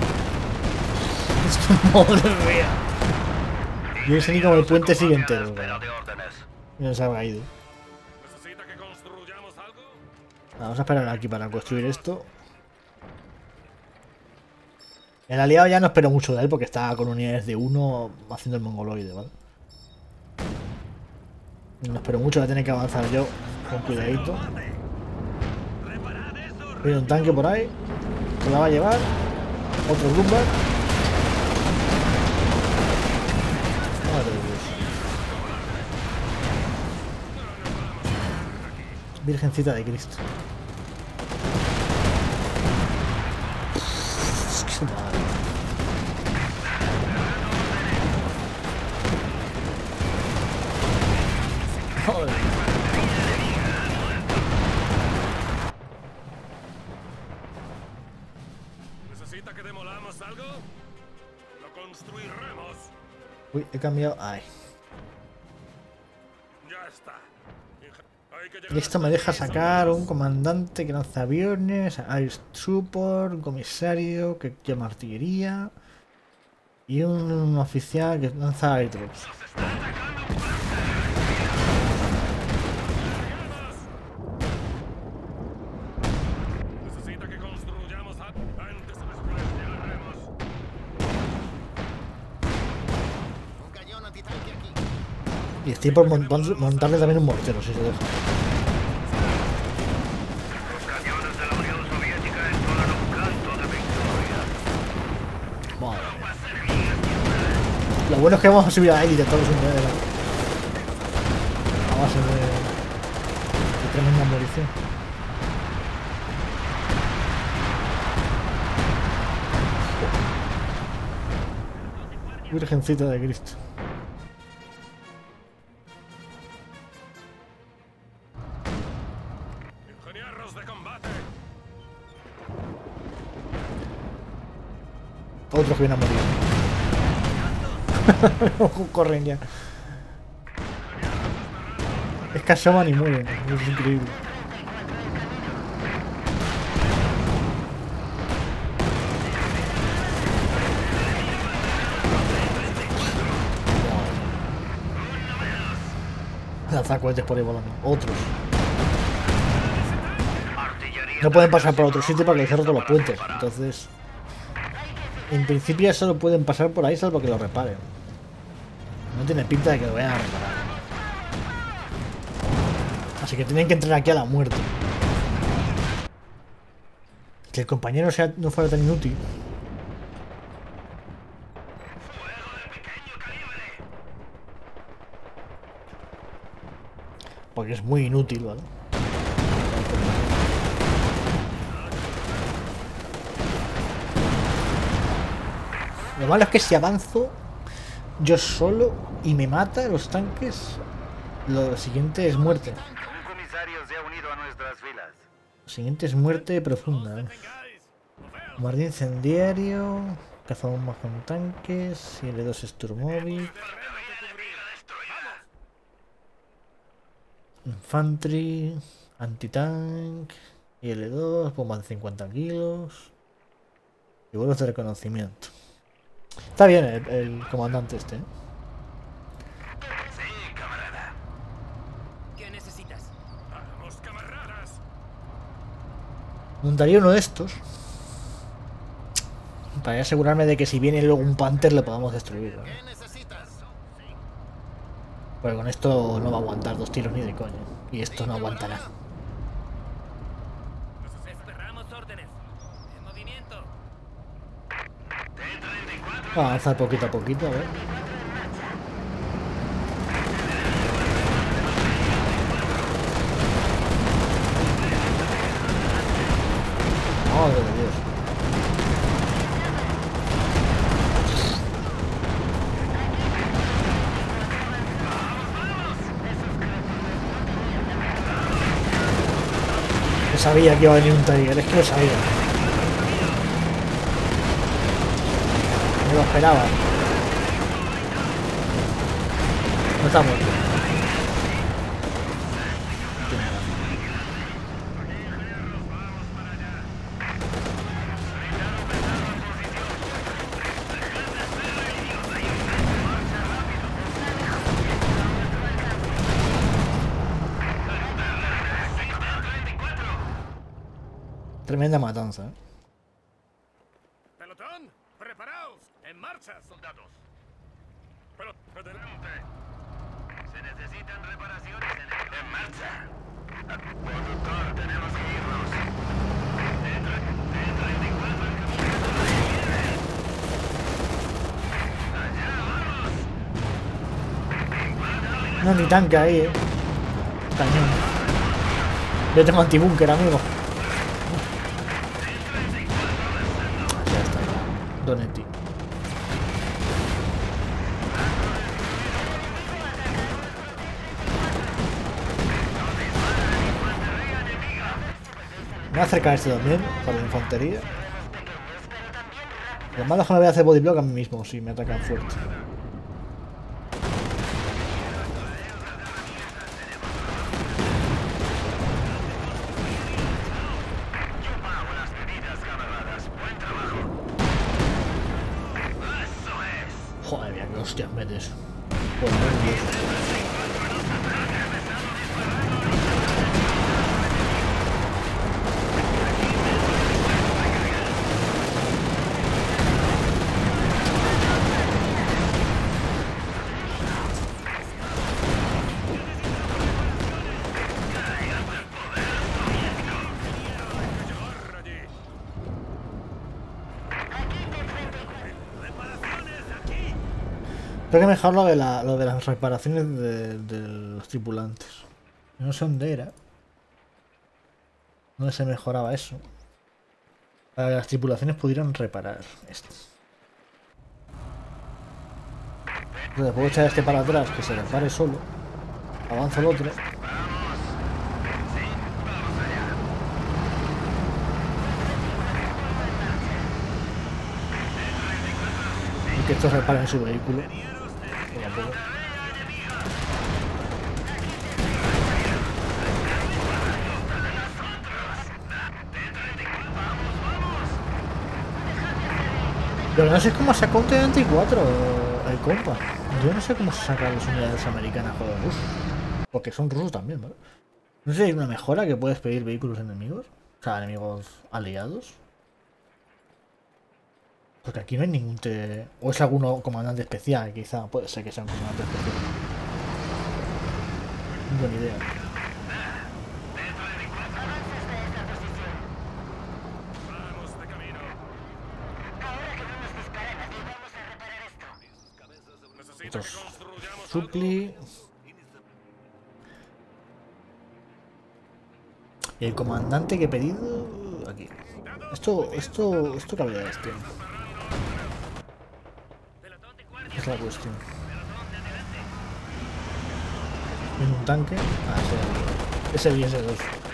Madre mía. Yo no sé ni cómo el puente sigue entero. Espera de órdenes. No se ha caído. ¿Necesita que construyamos algo? Vamos a esperar aquí para construir esto. El aliado ya no espero mucho de él porque está con unidades de 1 haciendo el mongoloide, ¿vale? No espero mucho, voy a tener que avanzar yo con cuidadito. Viene un tanque por ahí. Se la va a llevar. Otro Bloomberg. Madre de Dios. Virgencita de Cristo. Qué madre. Joder. ¿Necesita que demolamos algo? Lo construiremos. Uy, he cambiado. Ay. Ya está. Hay que Y llegar esto me deja sacar un comandante que lanza aviones, Air Support, un comisario que llama artillería y un oficial que lanza airdrops. Necesita que construyamos algo. Antes o después llegaremos. Un cañón antitanque aquí. Y estoy por montarle también un mortero si se deja. Los cañones de la Unión Soviética entonan un canto de victoria. Madre mía. Lo bueno es que vamos a subir a élite todos los unidades a base de tremenda munición. Virgencita de Cristo. Ingenieros de combate. Otros que vienen a morir. Corren ya. Es que asoman y mueren. Es increíble. Lanzacohetes por ahí volando. Otros. Artillería. No pueden pasar por otro sitio porque les cierro todos los puentes. Entonces, en principio solo pueden pasar por ahí salvo que lo reparen. No tiene pinta de que lo vayan a reparar. Así que tienen que entrar aquí a la muerte. Que el compañero no fuera tan inútil. Porque es muy inútil, ¿vale? Lo malo es que si avanzo yo solo y me mata los tanques, lo siguiente es muerte. Un comisario se ha unido a nuestras filas. Lo siguiente es muerte profunda. Bombardeo incendiario, cazabombas con tanques, L2 Sturmovik, Infantry, Antitank, L2, bombas de 50 kilos y vuelos de reconocimiento. Está bien el comandante este, ¿eh? Sí, camarada. ¿Qué necesitas? Vamos, camaradas. Montaría uno de estos para asegurarme de que si viene luego un Panther lo podamos destruir, ¿vale? ¿Qué necesitas? Porque con esto no va a aguantar 2 tiros ni de coña. Y esto no aguantará. Esperamos órdenes. En movimiento. Va a avanzar poquito a poquito, a ver. Madre de Dios. Yo sabía que iba a venir un Tiger, es que lo sabía. Me lo esperaba. No está muerto. Tremenda matanza, ¿eh? Pelotón, preparaos. En marcha, soldados. Pelotón, adelante. Se necesitan reparaciones en marcha. Conductor, tenemos que irnos. Dentro de 4 el camino. Allá, vamos. No, ni tanque ahí, ¿eh? Cañón. Yo tengo antibúnker, amigo. Ya está, ya. Donetti. Me voy a acercar a este también, para la infantería. Lo malo es que me voy a hacer bodyblock a mí mismo si me atacan fuerte. Yo pago las bebidas, camaradas. Buen trabajo. Eso es. Joder, mira, qué hostias metes. Pues nervios. Creo que mejor lo de las reparaciones de los tripulantes. No sé dónde era. ¿Dónde se mejoraba eso? Para que las tripulaciones pudieran reparar esto. Entonces puedo echar este para atrás, que se repare solo. Avanzo el otro. Vamos. Sí, vamos allá. Y que estos reparen su vehículo. Poco a poco. Pero no sé cómo sacó un T-24 el compa. Yo no sé cómo se sacan las unidades americanas con los rusos. Porque son rusos también, ¿vale? No sé si hay una mejora que puedes pedir vehículos enemigos. O sea, enemigos aliados. Porque aquí no hay ningún T... O es alguno comandante especial, quizá. Puede ser que sea un comandante especial. Buena idea. Vamos de camino. Ahora que no nos dispara nadie, vamos a reparar esto. Necesito Otros que construyamos supli. Y el comandante que he pedido... Aquí. Esto qué habilidades tiene. Es la cuestión. ¿En un tanque? Ah, es el IS-2.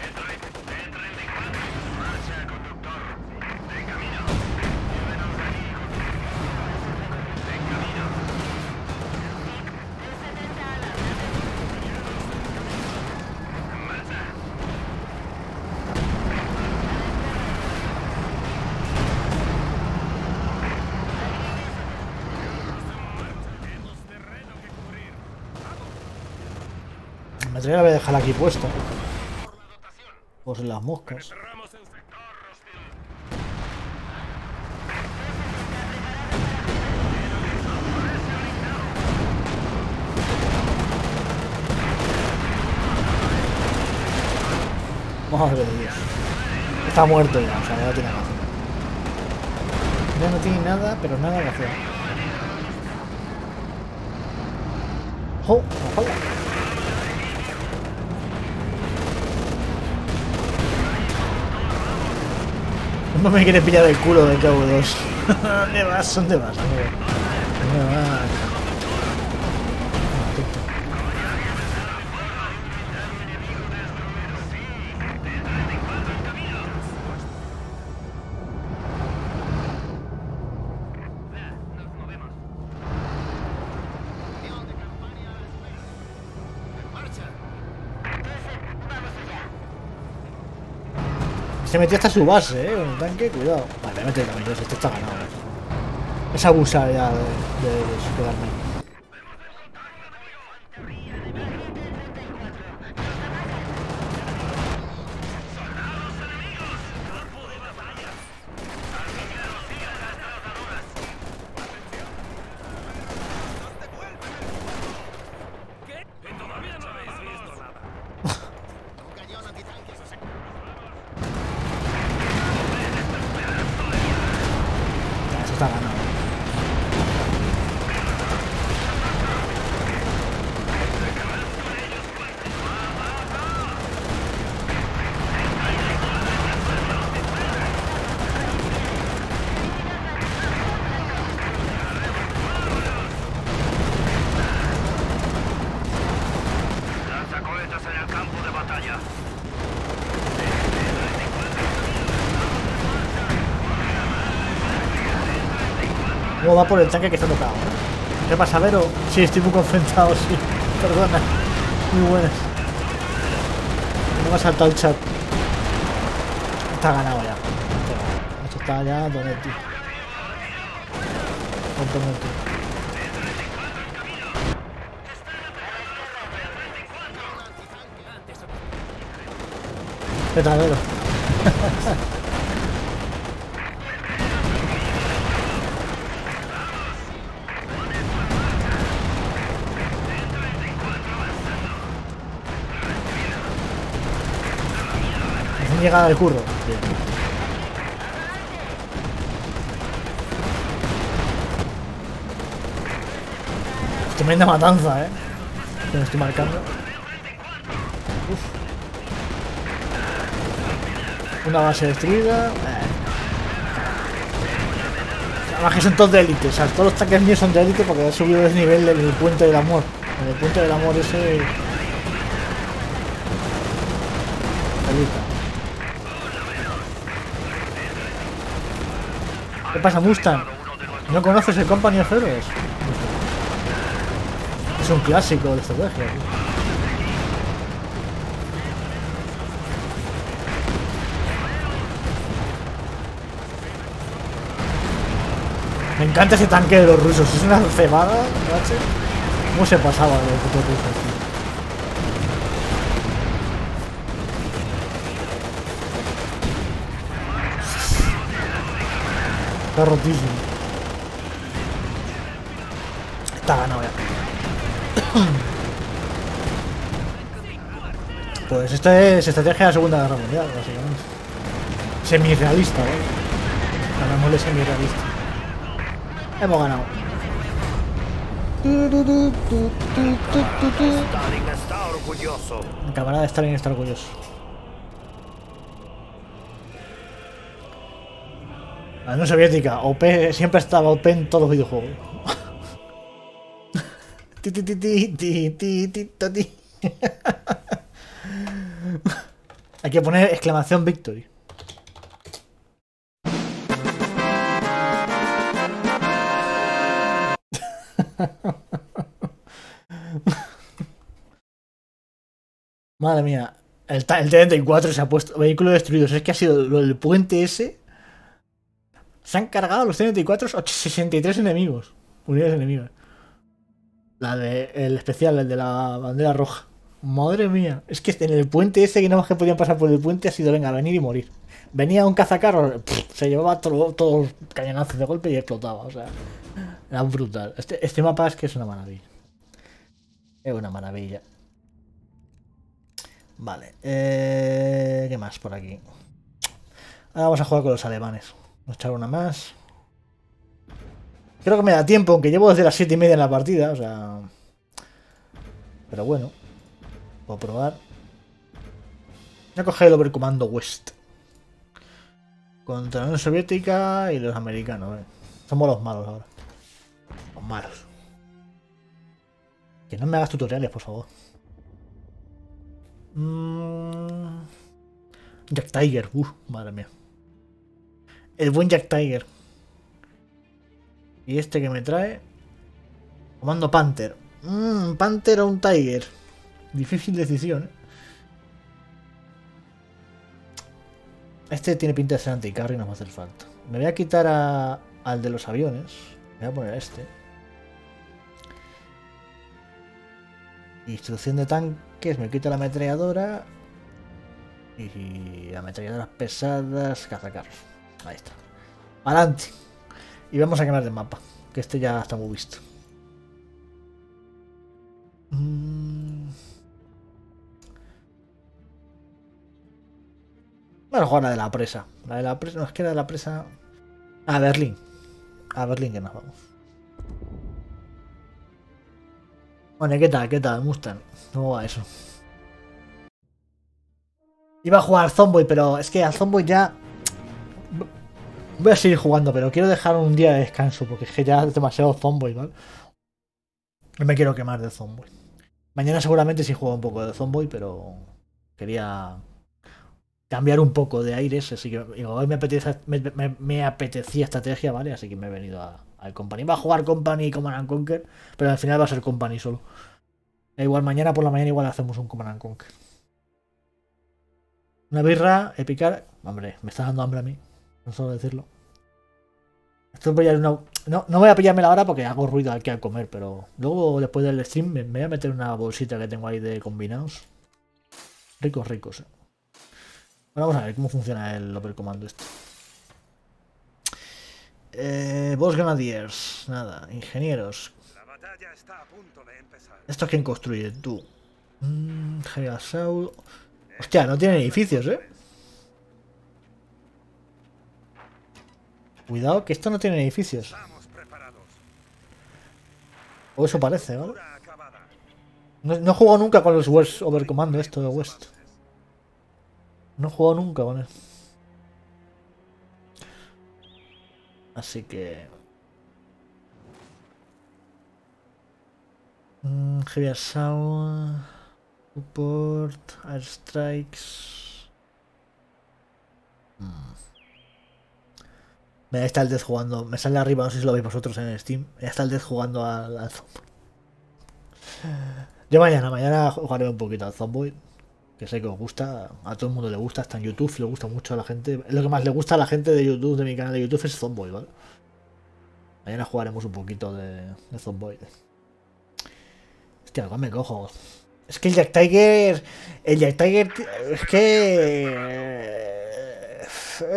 Marcha, conductor. De camino. Me tendría que haber dejado aquí puesta. Pues en las moscas. Cerramos el sector hostil. Madre de Dios. Está muerto ya, o sea, ya no tiene nada. Ya no tiene nada, pero nada que hacer. ¡Oh! ¡Ojalá! ¿Cómo me quiere pillar el culo de KV2? ¿Dónde vas? ¿Dónde vas, amigo? ¿Dónde vas? Nos movemos. Avión de campaña a la espera. En marcha. Vamos allá. Se metió hasta su base, con el tanque, cuidado. Vale, mete el camino, este está ganado. Es abusar ya de quedarme. ¿Y todavía no habéis visto nada? Un cañón antitanque. Eso está ganado. Lanzacohetas en el campo de batalla. ¿Cómo va por el tanque que está tocado? ¿Qué pasa, Vero? Sí, estoy muy confrontado, sí. Perdona. Muy buenas. No me ha saltado el chat. Está ganado ya. Esto está ya Donetti. Totalmente. ¿Qué tal, Vero? Recién llegada del curro. Bien. Tremenda matanza, que me estoy marcando. Uf. Una base destruida. Además que son todos de élite. O sea, todos los tanques míos son de élite porque he subido de nivel en el puente del amor. En el puente del amor ese. Élite. ¿Qué pasa, Mustang? ¿No conoces el Company of Heroes? Es un clásico de estrategia. Tío. Me encanta ese tanque de los rusos. Es una cebada, ¿verdad? ¿Cómo se pasaba de los putos rusos, tío? Está rotísimo. Está ganado ya. Pues esta es estrategia de la Segunda Guerra Mundial, básicamente. Semi-realista, ¿vale? Ganámosle semi-realista. Hemos ganado. Stalin está orgulloso. Mi camarada Stalin está orgulloso. La Unión Soviética, OP, siempre estaba OP en todos los videojuegos. Ti, ti, ti, ti, ti, ti, ti, ti, ti. Hay que poner exclamación victory. Madre mía, el T-34 se ha puesto. Vehículos destruidos. Es que ha sido lo del puente ese. Se han cargado los T-34 63 enemigos. Unidades enemigas. El especial, el de la bandera roja. Madre mía. Es que en el puente ese que nada más que podían pasar por el puente ha sido venga, venir y morir. Venía un cazacarro, se llevaba todos los cañonazos de golpe y explotaba. O sea, era brutal. Este mapa es que es una maravilla. Es una maravilla. Vale. ¿Qué más por aquí? Ahora vamos a jugar con los alemanes. Vamos a echar una más. Creo que me da tiempo, aunque llevo desde las 7:30 en la partida. O sea... Pero bueno. Puedo probar. Voy a coger el Overcommando West. Contra la Unión Soviética y los americanos, Somos los malos ahora. Los malos. Que no me hagas tutoriales, por favor. Jack Tiger, madre mía. El buen Jack Tiger. Y este que me trae. Comando Panther. Panther o un Tiger. Difícil decisión, Este tiene pinta de ser anticarry y no me va a hacer falta. Me voy a quitar al de los aviones. Me voy a poner a este. Instrucción de tanques. Me quito la ametralladora. Y ametralladoras pesadas. Cazacarros. Ahí está. Adelante. Y vamos a quemar el mapa. Que este ya está muy visto. Vamos a jugar la de la presa. La de la presa. Nos queda la presa. A Berlín. A Berlín que nos vamos. Bueno, ¿qué tal? ¿Qué tal? Mustang. ¿Cómo va eso? Iba a jugar al Zomboid, pero es que al Zomboid ya... Voy a seguir jugando, pero quiero dejar un día de descanso, porque es que ya es demasiado Zomboid, ¿vale? No me quiero quemar de Zomboid. Mañana seguramente sí juego un poco de Zomboid, pero... Quería... cambiar un poco de aires, así que digo, hoy me apetecía estrategia, ¿vale? Así que me he venido al Company. Va a jugar Company y Command and Conquer, pero al final va a ser Company solo. Da igual, mañana por la mañana igual hacemos un Command and Conquer. Una birra, picar. Hombre, me está dando hambre a mí, no solo decirlo. Esto voy a no voy a pillármela ahora porque hago ruido aquí al comer, pero luego después del stream me voy a meter una bolsita que tengo ahí de combinados. Ricos, ricos, Bueno, vamos a ver cómo funciona el Overcommando este. Boss Grenadiers. Nada, ingenieros. La batalla está a punto de empezar. ¿Esto es quién construye? Tú. Saul. Hostia, no tienen edificios, Cuidado, que esto no tiene edificios. Estamos preparados. O eso parece, ¿vale? Hora acabada. No he jugado nunca con los West Overcommando, esto de West. No he jugado nunca con él. Así que... Heavy Assault... Support... Airstrikes... Mira, ahí está el Death jugando. Me sale arriba, no sé si lo veis vosotros en Steam. Ya está el Death jugando al Zomboid. Yo mañana jugaré un poquito al Zomboid. Que sé que os gusta, a todo el mundo le gusta, hasta en YouTube le gusta mucho a la gente. Lo que más le gusta a la gente de YouTube, de mi canal de YouTube, es Zomboid, ¿vale? Mañana jugaremos un poquito de Zomboid. Hostia, algo me cojo. Es que el Jack Tiger. El Jack Tiger. Es que.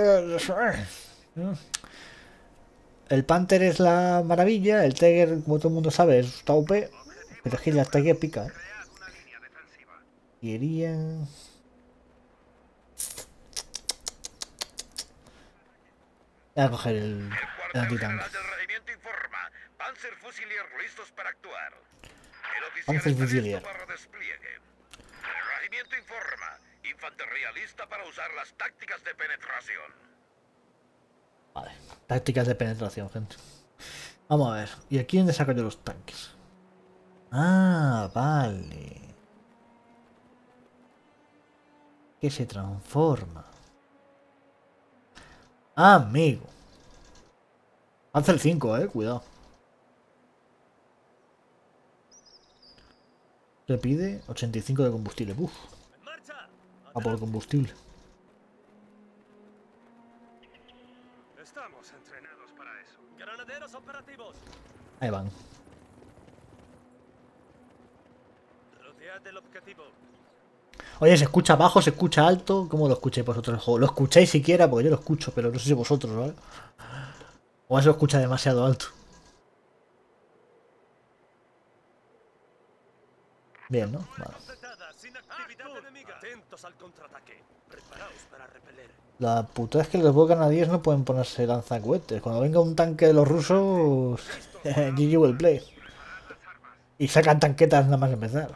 El Panther es la maravilla. El Tiger, como todo el mundo sabe, está OP. Pero es que el Jack Tiger pica, Cread una línea defensiva. Quería... Voy a coger el Cuartel antitanque. general del regimiento informa. Panzer Fusilier listos para actuar. El oficial Panzer está Fusilier. listo para despliegue. El regimiento informa. Infantería lista para usar las tácticas de penetración. Vale, tácticas de penetración, gente. Vamos a ver. ¿Y aquí dónde saco yo los tanques? Ah, vale. Que se transforma. Ah, amigo. Hace el 5, cuidado. Le pide 85 de combustible. Uf, ¡En marcha! a por combustible. Estamos entrenados para eso. ¡Granaderos operativos! Ahí van. Rodead el objetivo. Oye, ¿se escucha bajo? ¿Se escucha alto? ¿Cómo lo escucháis vosotros el juego? ¿Lo escucháis siquiera? Porque yo lo escucho, pero no sé si vosotros, ¿vale? O se lo escucha demasiado alto. Bien, ¿no? Vale. Completada, sin actividad enemiga. Atentos al contraataque. Preparaos para repeler. La puta es que los Grenadiers no pueden ponerse lanzacohetes. Cuando venga un tanque de los rusos, GG will play. Y sacan tanquetas nada más empezar.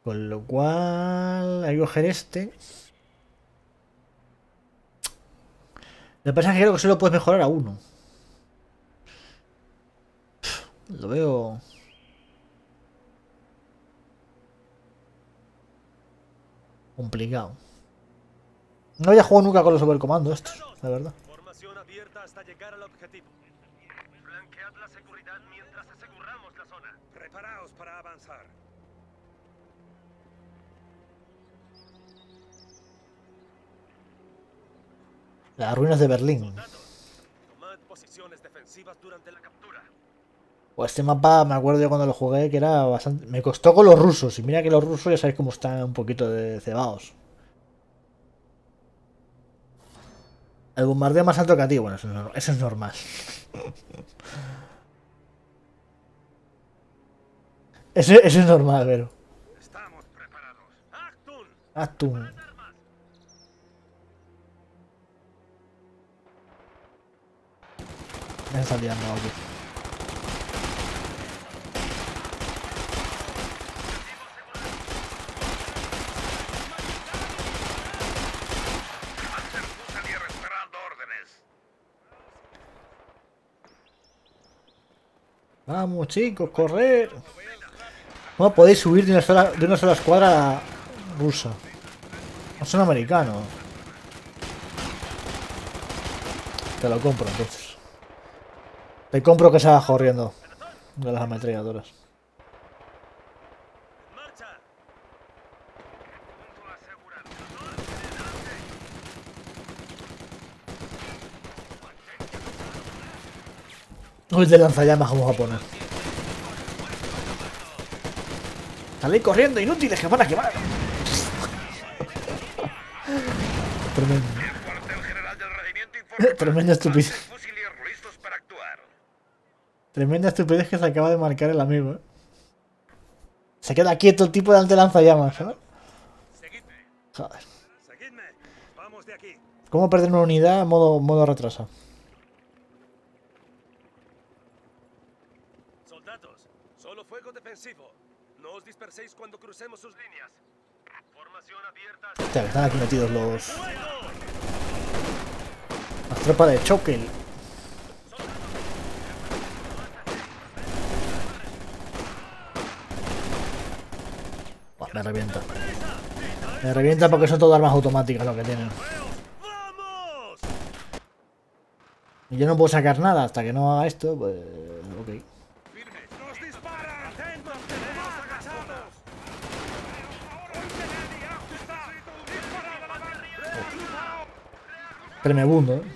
Con lo cual hay que coger este. Lo que pasa es que creo que solo puedes mejorar a uno. Lo veo complicado. No había jugado nunca con los sobrecomandos estos, la verdad. Formación abierta hasta llegar al objetivo. Flanquead la seguridad mientras aseguramos la zona. Preparaos para avanzar. Las ruinas de Berlín. Tomad posiciones defensivas durante la captura. Pues este mapa me acuerdo yo cuando lo jugué que era bastante... Me costó con los rusos. Y mira que los rusos ya sabéis cómo están un poquito de cebados. El bombardeo más alto que a ti. Bueno, eso es normal. Eso es normal, pero... Estamos preparados. ¡Actun! Actum. Me está liando aquí. Fusilier esperando órdenes. Vamos, chicos, correr. ¿Cómo podéis subir de una sola escuadra rusa? No son americanos. Te lo compro entonces. Te compro que se va corriendo de las ametralladoras. ¡En marcha! Punto asegurado. Uy, de lanzallamas vamos a poner. Salid corriendo, inútiles, que van a quemar. Tremendo. El cuartel general del regimiento informa. Tremenda estupidez. Fusilier listos para actuar. Tremenda estupidez que se acaba de marcar el amigo, ¿eh? Se queda quieto el tipo delante de lanzallamas, ¿sabes? Seguidme. Joder. Seguidme. Vamos de aquí. ¿Cómo perder una unidad en modo retrasado? Soldados, solo fuego defensivo. No os disperséis cuando crucemos sus líneas. Formación abierta. Hostia, que están aquí metidos las tropas de choque. Buah, me revienta. Me revienta porque son todas armas automáticas lo que tienen. ¡Vamos! Y yo no puedo sacar nada hasta que no haga esto, pues... Ok. ¡Firmes! ¡Nos disparan! ¡Atentos! ¡Tenemos agachados! Tremebundo, ¿eh?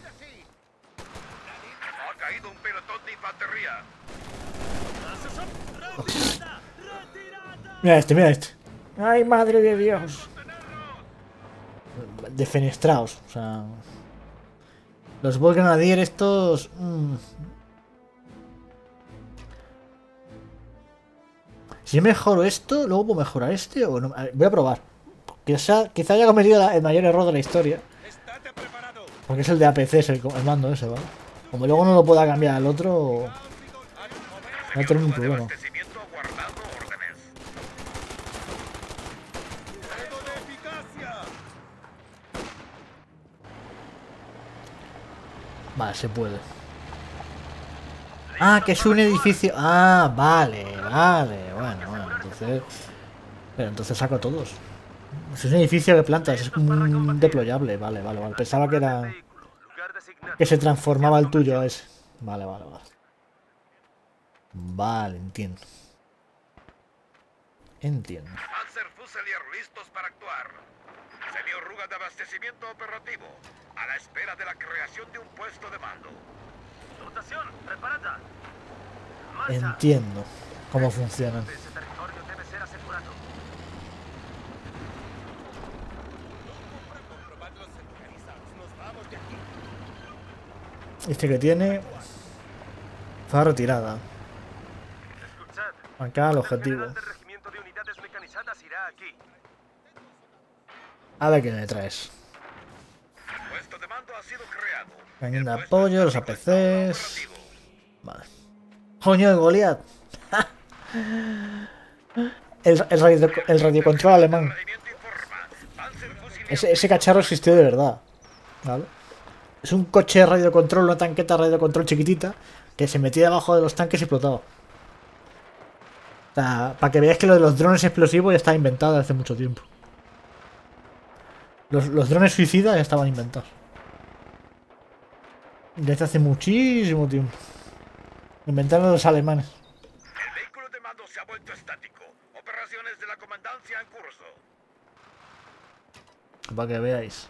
Ha caído un pelotón de infantería. Mira este, mira este. ¡Ay, madre de Dios! Defenestrados, o sea... Los Boss Grenadier estos... Si yo mejoro esto, luego puedo mejorar este o no. A ver, voy a probar. Quizá haya cometido el mayor error de la historia. ¡Estate preparado! Porque es el de APC, es el mando ese, ¿vale? Como luego no lo pueda cambiar al otro... Va a tener un problema. Abastecimiento aguardando órdenes. ¡Fuego de eficacia! Vale, se puede. Ah, que es un edificio... Ah, vale, vale. Bueno, entonces... Pero entonces saco todos. Es un edificio de plantas, es como un deployable. Vale. Pensaba que era... Lugar designado. Que se transformaba el tuyo a ese. Vale. Vale, entiendo. Panzer Fusilier listos para actuar. Semi-oruga de abastecimiento operativo. A la espera de la creación de un puesto de mando. Dotación, preparada. Entiendo cómo funcionan. Ese territorio debe ser asegurado. Este que tiene... Fue retirada. Escuchad. Acá el El objetivo. general del regimiento de unidades mecanizadas irá aquí. A ver qué me traes. El puesto de mando ha sido creado. Cañón de El puesto apoyo, los estático está ahora APCs. operativo. Vale. ¡Coño de Goliat! el radiocontrol alemán. Regimiento informa. Panzerfusil Ese cacharro existió de verdad. ¿Vale? Es un coche de radiocontrol, una tanqueta de radiocontrol chiquitita que se metía debajo de los tanques y explotaba. O sea, para que veáis que lo de los drones explosivos ya estaba inventado desde hace mucho tiempo. Los drones suicidas ya estaban inventados. Desde hace muchísimo tiempo. Inventaron los alemanes. El vehículo de mando se ha vuelto estático. Operaciones de la comandancia en curso. Para que veáis.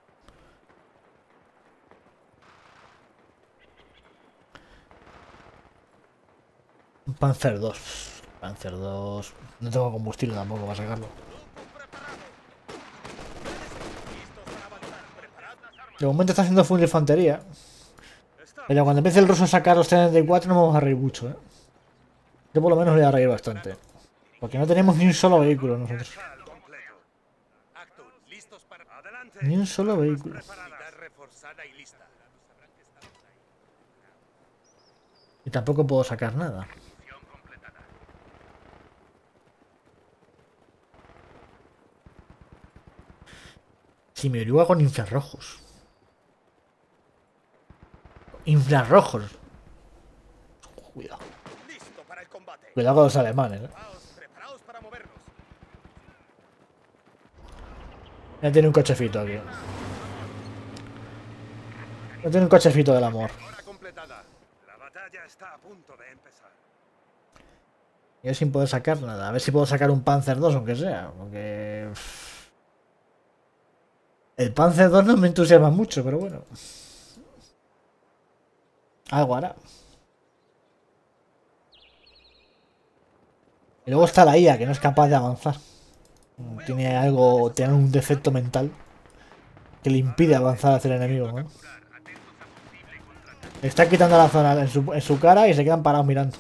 Un Panzer 2. Panzer 2. No tengo combustible tampoco para sacarlo. De momento está haciendo full de infantería. Pero cuando empiece el ruso a sacar los 34 no me vamos a reír mucho, ¿eh? Yo por lo menos le voy a reír bastante. Porque no tenemos ni un solo vehículo nosotros. Completo. Acton, listos para... Adelante. Ni un solo vehículo. Unidad reforzada y lista. Y tampoco puedo sacar nada. Si me oruga con infrarrojos. Infrarrojos. Cuidado. Listo para el combate. Cuidado con los alemanes, ¿eh? Preparaos para movernos. Ya tiene un cochecito aquí. Ya tiene un cochecito del amor. Hora completada. La batalla está a punto de empezar. Yo sin poder sacar nada. A ver si puedo sacar un Panzer 2, aunque sea. Porque... el Panzer 2 no me entusiasma mucho, pero bueno. Algo hará. Y luego está la IA, que no es capaz de avanzar. Tiene algo, tiene un defecto mental que le impide avanzar hacia el enemigo, ¿no? Le está quitando la zona en su cara y se quedan parados mirando.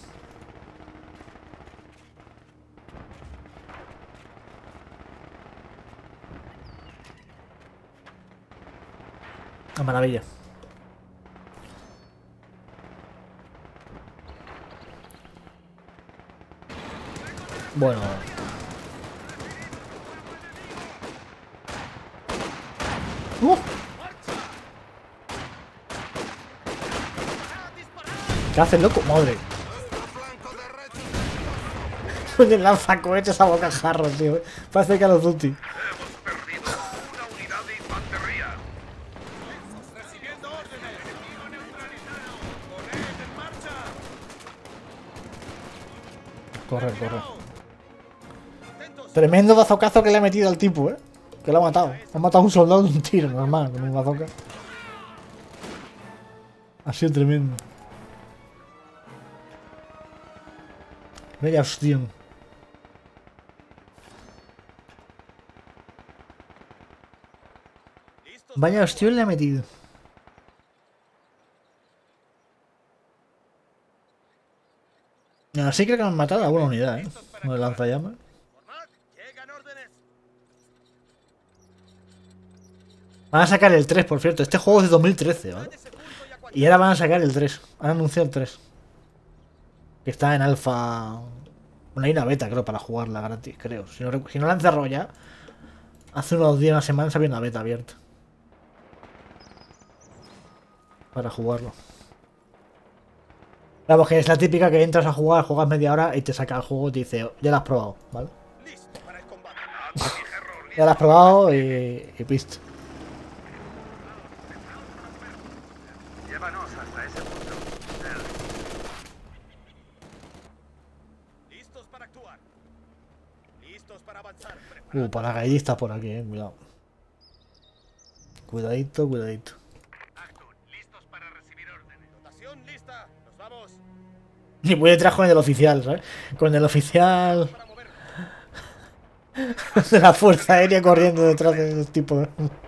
Una maravilla. Bueno. ¿Qué haces, loco? Madre. Le lanza cohetes a bocajarro, tío. Parece que a los Duty. Hemos perdido una unidad de infantería. Recibiendo órdenes. Enemigo neutralizado. Poned en marcha. Corre, corre. Atentos. Tremendo bazocazo que le ha metido al tipo, que lo ha matado. Ha matado a un soldado de un tiro, normal, con un bazooka. Ha sido tremendo. Vaya hostión. Listos. Vaya hostión le ha metido. Así creo que han matado a alguna unidad, No de lanzallamas. Formad. Llegan órdenes. Van a sacar el 3, por cierto. Este juego es de 2013, ¿vale? Ese punto y a Y ahora van a sacar el 3. Han anunciado el 3. Que está en alfa. Bueno, hay una beta, creo, para jugarla gratis, creo. Si no la han cerrado ya. Hace unos días, una semana, había una beta abierta. Para jugarlo. Claro, que es la típica que entras a jugar, juegas media hora y te saca el juego y te dice, ya lo has probado, ¿vale? Listo para el combate. Ya lo has probado y piste. Llévanos hasta ese punto. Listos para actuar. Listos para avanzar. Paracaidistas por aquí, cuidado. Cuidadito, cuidadito. Acton, listos para recibir órdenes. Dotación lista. Nos vamos. Y voy detrás con el oficial, ¿sabes? Con el oficial Para movernos. de la Fuerza Aérea corriendo detrás de esos tipos.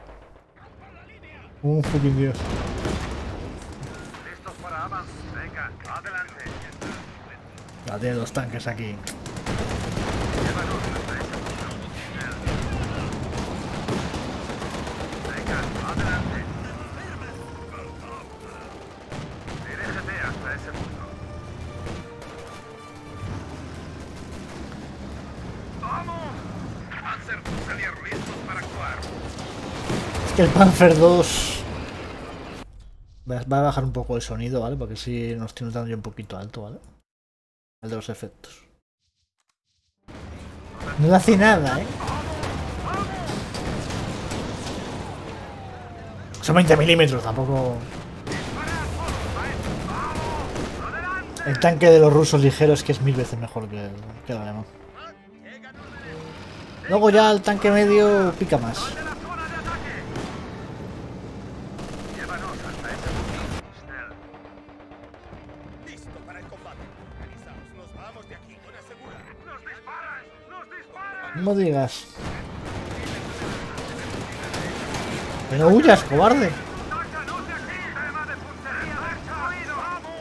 Un fucking dios. Listos para avance. Venga, adelante. Ya tiene los tanques aquí. Llévanos hasta ese punto. Venga, adelante. Dirígete hasta ese punto. que el Panzer 2 va a bajar un poco el sonido, ¿vale? Porque sí nos estoy notando yo un poquito alto, ¿vale? El de los efectos. No le hace nada, ¿eh? Son 20 milímetros, tampoco... El tanque de los rusos ligeros que es 1000 veces mejor que el alemán. Luego ya el tanque medio pica más. Llévanos hasta ese punto. Snell. Listo para el combate. Organizaos, nos vamos de aquí. Zona segura. ¡Nos disparan! ¡Nos disparan! No digas. Que no huyas, cobarde. ¡Sácanos de aquí! ¡Tema de puntería! ¡Deja oído! ¡Vamos!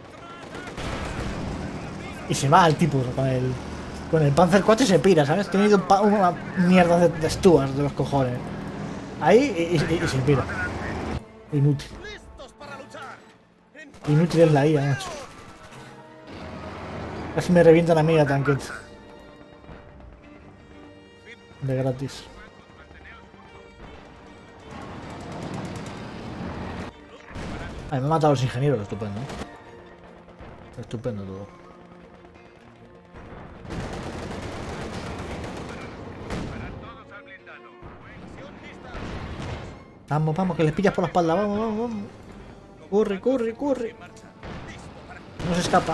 Y se va el tipo con el Panzer 4 y se pira, ¿sabes? Tiene ido una mierda de Stuart de los cojones. Ahí y se pira. Inútil. ¡Listos para luchar! Inútil es la IA, macho. Casi me revientan a mí a tanquet. De gratis. Ay, me han matado a los ingenieros, estupendo. Estupendo todo. Vamos, vamos, que les pillas por la espalda, vamos, vamos, vamos. Corre, corre, corre. No se escapa.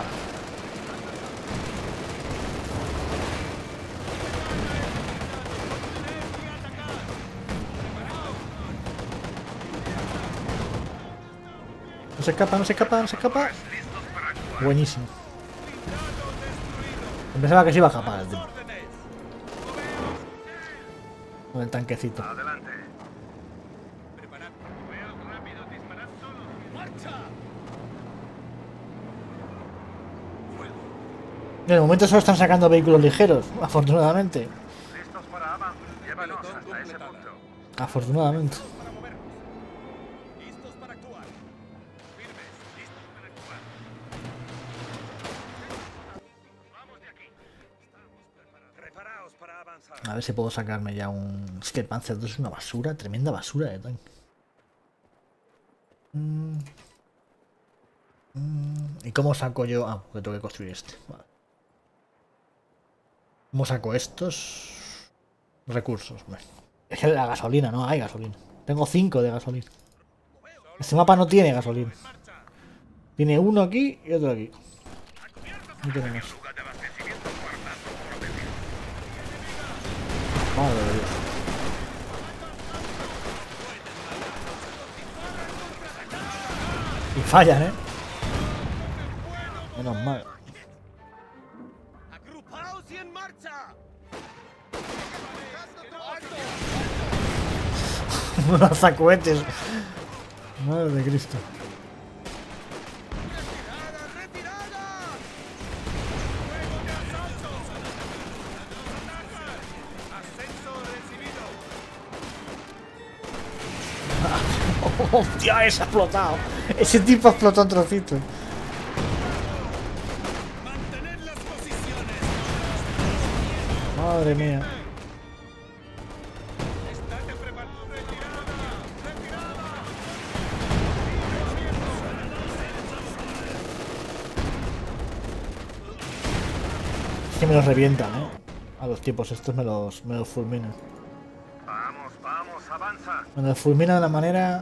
No se escapa, no se escapa, no se escapa. Buenísimo. Pensaba que se iba a escapar el tipo. Con el tanquecito. Adelante. Preparad. Veos rápido, disparad solos. ¡Marcha! De momento solo están sacando vehículos ligeros, afortunadamente. Listos para avance. Llévanos hasta ese punto. Afortunadamente. Para movernos. Listos para actuar. Firmes. Listos para actuar. Vamos de aquí. Estamos preparados. Preparaos para avanzar. A ver si puedo sacarme ya un... Es que el Panzer 2 es una basura, tremenda basura de tanque. ¿Y cómo saco yo? Ah, porque tengo que construir este. Vale. ¿Cómo saco estos recursos? Bueno, es que la gasolina, no hay gasolina. Tengo 5 de gasolina. Este mapa no tiene gasolina. Tiene uno aquí y otro aquí. No tiene más. Lugar de abastecimiento guardado prometido. Madre de Dios. Y fallan, ¿eh? Menos mal. ¡Agrupaos y en marcha! Lanzacohetes. Madre de Cristo. ¡Retirada, retirada! ¡Ascenso recibido! ¡Hostia! Ese ha explotado. Ese tipo ha explotado un trocito. ¡Mantened las posiciones! Madre mía. ¡Estate preparados! ¡Retirada! ¡Retirada! Es que me los revientan, ¿eh? A los tipos estos me los fulminan. Vamos, vamos, avanza. Me los fulminan de la manera...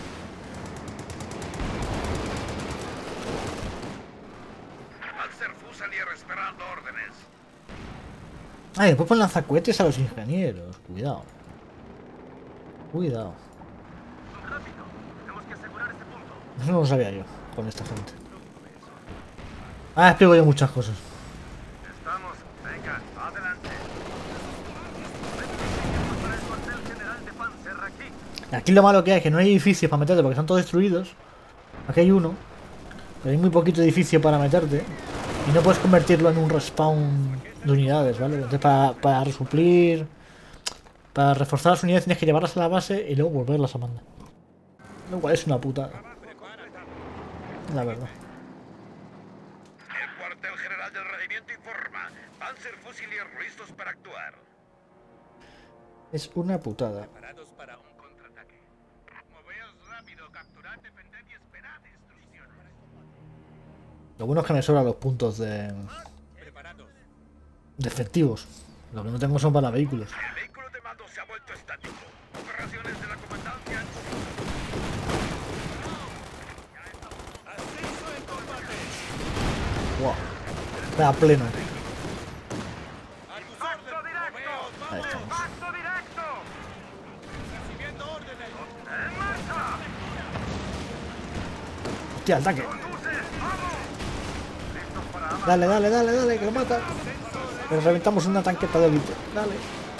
Panzer Fusilier esperando órdenes. Ay, después ponen lanzacohetes a los ingenieros. Cuidado. Cuidado. Rápido. Tenemos que asegurar ese punto. Eso no lo sabía yo con esta gente. Ah, explico yo muchas cosas. Estamos. Venga, adelante. Para el cuartel general de Panzer aquí. Aquí lo malo que hay es que no hay edificios para meterte porque están todos destruidos. Aquí hay uno. Pero hay muy poquito edificio para meterte. Y no puedes convertirlo en un respawn de unidades, ¿vale? Entonces para resuplir... Para reforzar las unidades tienes que llevarlas a la base y luego volverlas a mandar. Lo cual es una putada. La verdad. El cuartel general del regimiento informa. Panzer Fusilier listos para actuar. Es una putada. Preparados para un Contraataque. rápido, capturad, defended y esperad instrucciones. Lo bueno es que me sobran los puntos Preparados. de efectivos. Lo que no tengo son para vehículos. El vehículo de mando se ha vuelto estático. Operaciones de la comandancia. Ascenso en combate. Wow. Está a pleno. A tus órdenes. Moveos, Ahí vamos. estamos. ¡Paso directo! Recibiendo órdenes. ¡En marcha! Hostia, ataque. ¡Conduces! ¡Vamos! ¡Listos para avanzar! Dale, dale, dale, dale, que lo mata. Le reventamos una tanqueta de élite. Dale.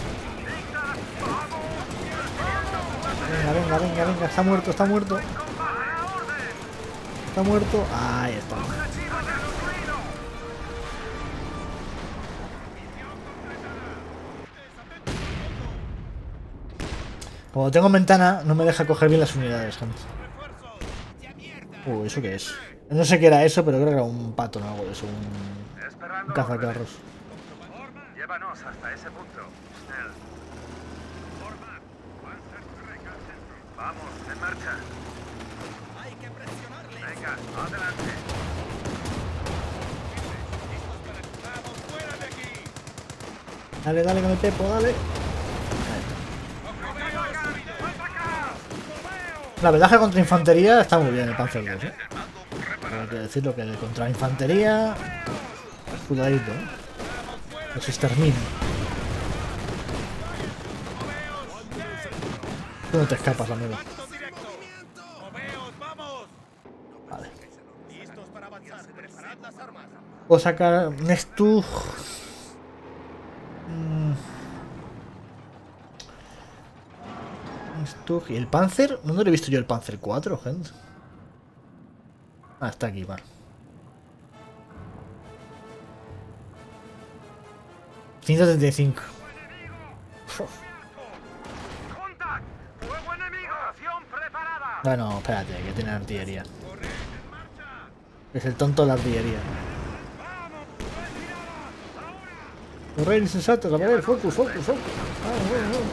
Venga, venga, venga, venga. Está muerto, está muerto. Está muerto. Ahí está. Como tengo ventana, no me deja coger bien las unidades, gente. ¿Eso qué es? No sé qué era eso, pero creo que era un pato o algo de eso. Un Esperando cazacarros. órdenes. Llévanos hasta ese punto. Snell. Forman. Vamos, en marcha. Hay que presionarle. Venga, adelante. Vamos fuera de aquí. Dale, dale, que me pepo, dale. La verdad es que contra infantería está muy bien el Panzer 2, ¿eh? Pero hay que decirlo que contra infantería... Cuidadito, ¿eh? Los extermina. Tú no te escapas, amigo. Acto directo. Moveos, vamos. Vale. Listos para avanzar. Preparad las armas. Puedo sacar Nestug. Nestug. ¿Y el Panzer? ¿Dónde lo he visto yo el Panzer 4, gente? Ah, está aquí, vale. 175. ¡Contact! ¡Fuego enemigo! ¡Acción preparada! Bueno, espérate, que tiene artillería. Es el tonto de la artillería. Correr insensatos, a ver, focus, focus, focus. Vamos, vamos, vamos.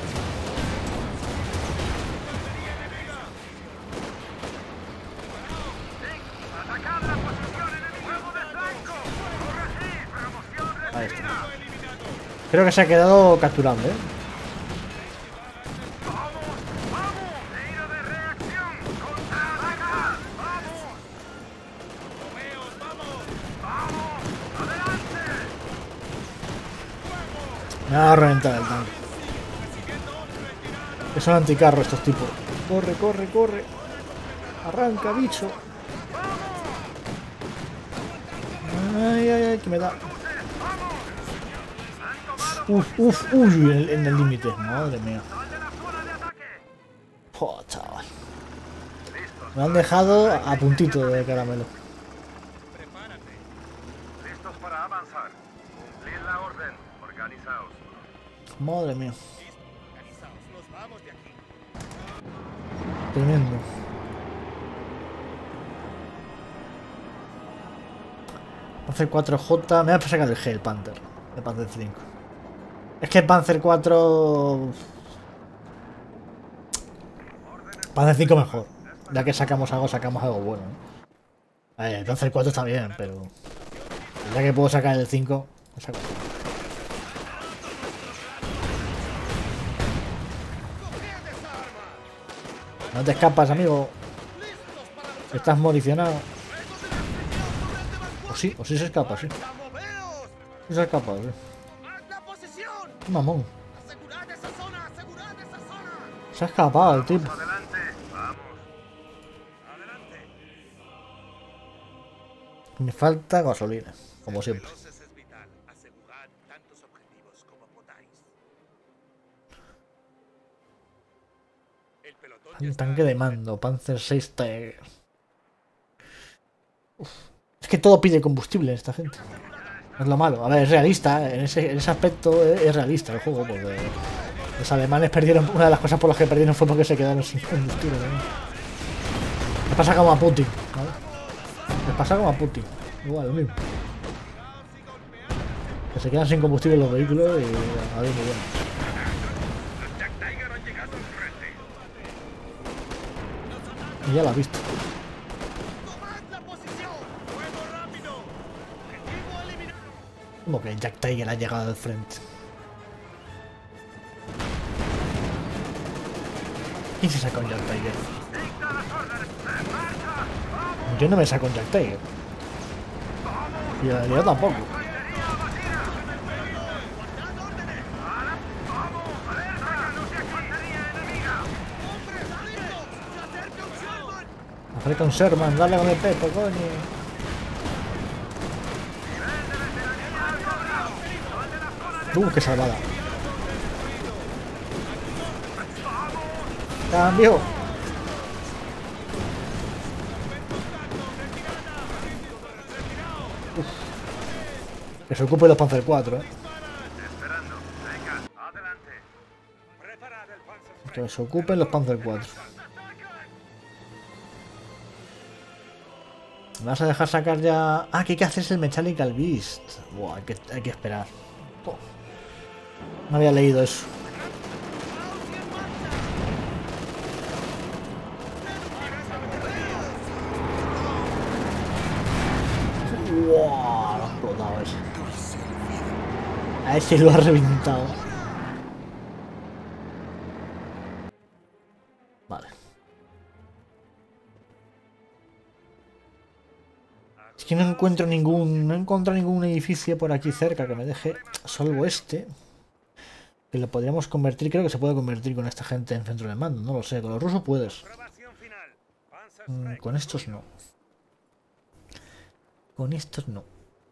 ¡Atacad la posición enemiga! ¡Fuego de flanco! ¡Corregid! ¡Promoción Ahí está. recibida! Creo que se ha quedado capturable, ¿eh? ¡Vamos! ¡Vamos! ¡Tiro de reacción! ¡Contraataca! ¡Vamos! Moveos, vamos. ¡Vamos! ¡Adelante! Me va a reventar el tanque. Que son anticarro estos tipos. Corre, corre, corre. Arranca, bicho. Ay, ay, ay, que me da. Uf, uf, uy, en el límite. Madre mía. Joder, chaval. Me han dejado a puntito de caramelo. Listos para avanzar. Cumplid la orden. Organizaos. Madre mía. Organizaos, nos vamos de aquí. Tremendo. Panzer 4J. Me voy a sacar el G, el Panther. El Panzer 5. Es que el Panzer 4. Panzer 5 mejor. Ya que sacamos algo bueno. El Panzer 4 está bien, pero. Ya que puedo sacar el 5, lo saco. No te escapas, amigo. Estás moricionado. O sí se escapa, sí. ¡Moveos! Sí se escapa, sí. ¡Tomad la posición! Mamón. ¡Asegurad esa zona! ¡Asegurad esa zona! Se ha escapado el tipo. Adelante. Vamos. Me falta gasolina, como siempre. Veloces es vital. Asegurad tantos objetivos como podáis. El pelotón ya Un está. tanque de mando, Panzer 6 Tiger. Uf. Es que todo pide combustible esta gente. Es lo malo. A ver, es realista. En ese aspecto es realista el juego. Porque los alemanes perdieron. Una de las cosas por las que perdieron fue porque se quedaron sin combustible. ¿No? Les pasa como a Putin. ¿Vale? Les pasa como a Putin. Igual, lo mismo. Que se quedan sin combustible los vehículos y a ver, muy bueno. Los Jack Tiger han llegado al frente. Y ya la ha visto. ¡Tomad la posición! ¡Fuego rápido! ¡Objetivo eliminado! Como que Jack Tiger ha llegado al frente. ¿Quién se saca un Jack Tiger? Yo no me saco un Jack Tiger. Y yo tampoco. Acerca un Sherman, dale con el pepo, coño. Qué salvada. Cambio. Uf. Que se ocupe los Panzer 4, Esperando. Venga, adelante. Preparad el Panzer. Que se ocupen los Panzer 4. ¿Me vas a dejar sacar ya...? Ah, que hay que hacerse el Mechanical Beast. Buah, hay que esperar. Oh. No había leído eso. Wow, lo ha explotado ese. A ese lo ha reventado. Vale. Es que no encuentro ningún edificio por aquí cerca que me deje, salvo este. Que lo podríamos convertir, creo que se puede convertir con esta gente en centro de mando, no lo sé, con los rusos puedes. Aprobación final. Panzer Con estos no. Con estos no.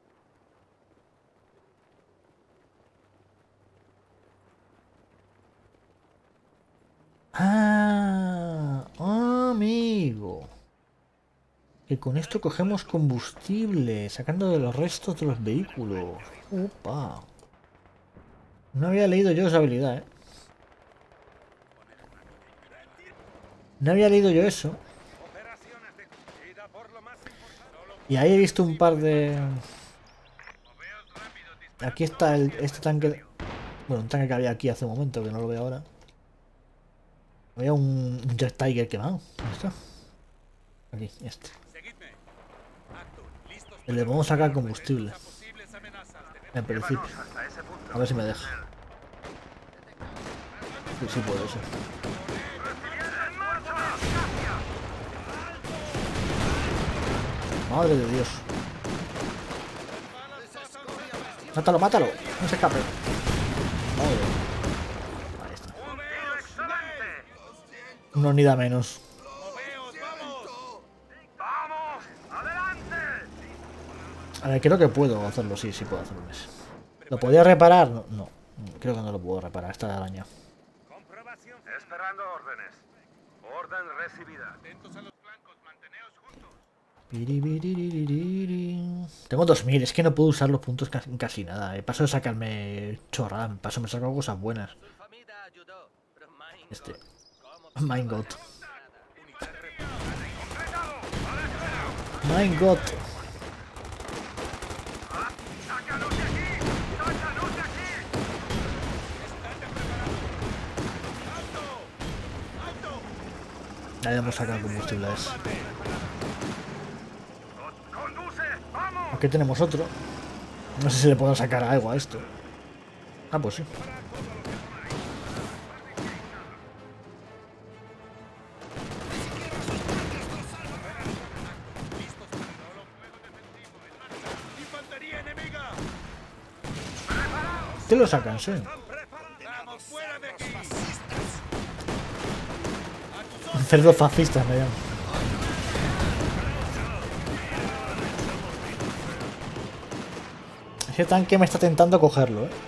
Ah, amigo. Que con esto cogemos combustible, sacando de los restos de los vehículos. Opa. No había leído yo esa habilidad, ¿eh? No había leído yo eso. operaciones de ida por lo más importante. Y ahí he visto un par de... Aquí está este tanque... Bueno, un tanque que había aquí hace un momento, que no lo veo ahora. Había un Jet Tiger quemado. ¿Dónde está? Aquí, este. Seguidme. Acto. Listos. Y le podemos sacar combustible. Posibles amenazas. En principio. Hasta ese punto. A ver si me deja. Sí, sí puede ser. Madre de Dios. Mátalo, mátalo. No se escape. Madre. Ahí está. ¡Excelente! Una unidad menos. ¡Vamos! ¡Adelante! A ver, creo que puedo hacerlo. Sí, sí puedo hacerlo. ¿Lo podía reparar? No, no. Creo que no lo puedo reparar. Está arañado. Comprobación. Esperando órdenes. Orden recibida. Atentos a los flancos. Manteneos juntos. Piribiriririri. Tengo 2000, es que no puedo usar los puntos casi nada. Paso de sacarme chorrada, paso me saco cosas buenas. Su familia ayudó, pero Mein Este. God, My God. My God. ¡Sácanos de aquí! ¡Sácanos de aquí! Ya hemos sacado combustible a ese. ¡Conduce! ¡Vamos! Aquí tenemos otro. No sé si le puedo sacar algo a esto. Ah, pues sí. Infantería enemiga. ¿Qué lo sacan, sí? Vamos fuera de aquí. Cerdos fascistas me llaman. Ese tanque me está tentando cogerlo, ¿eh?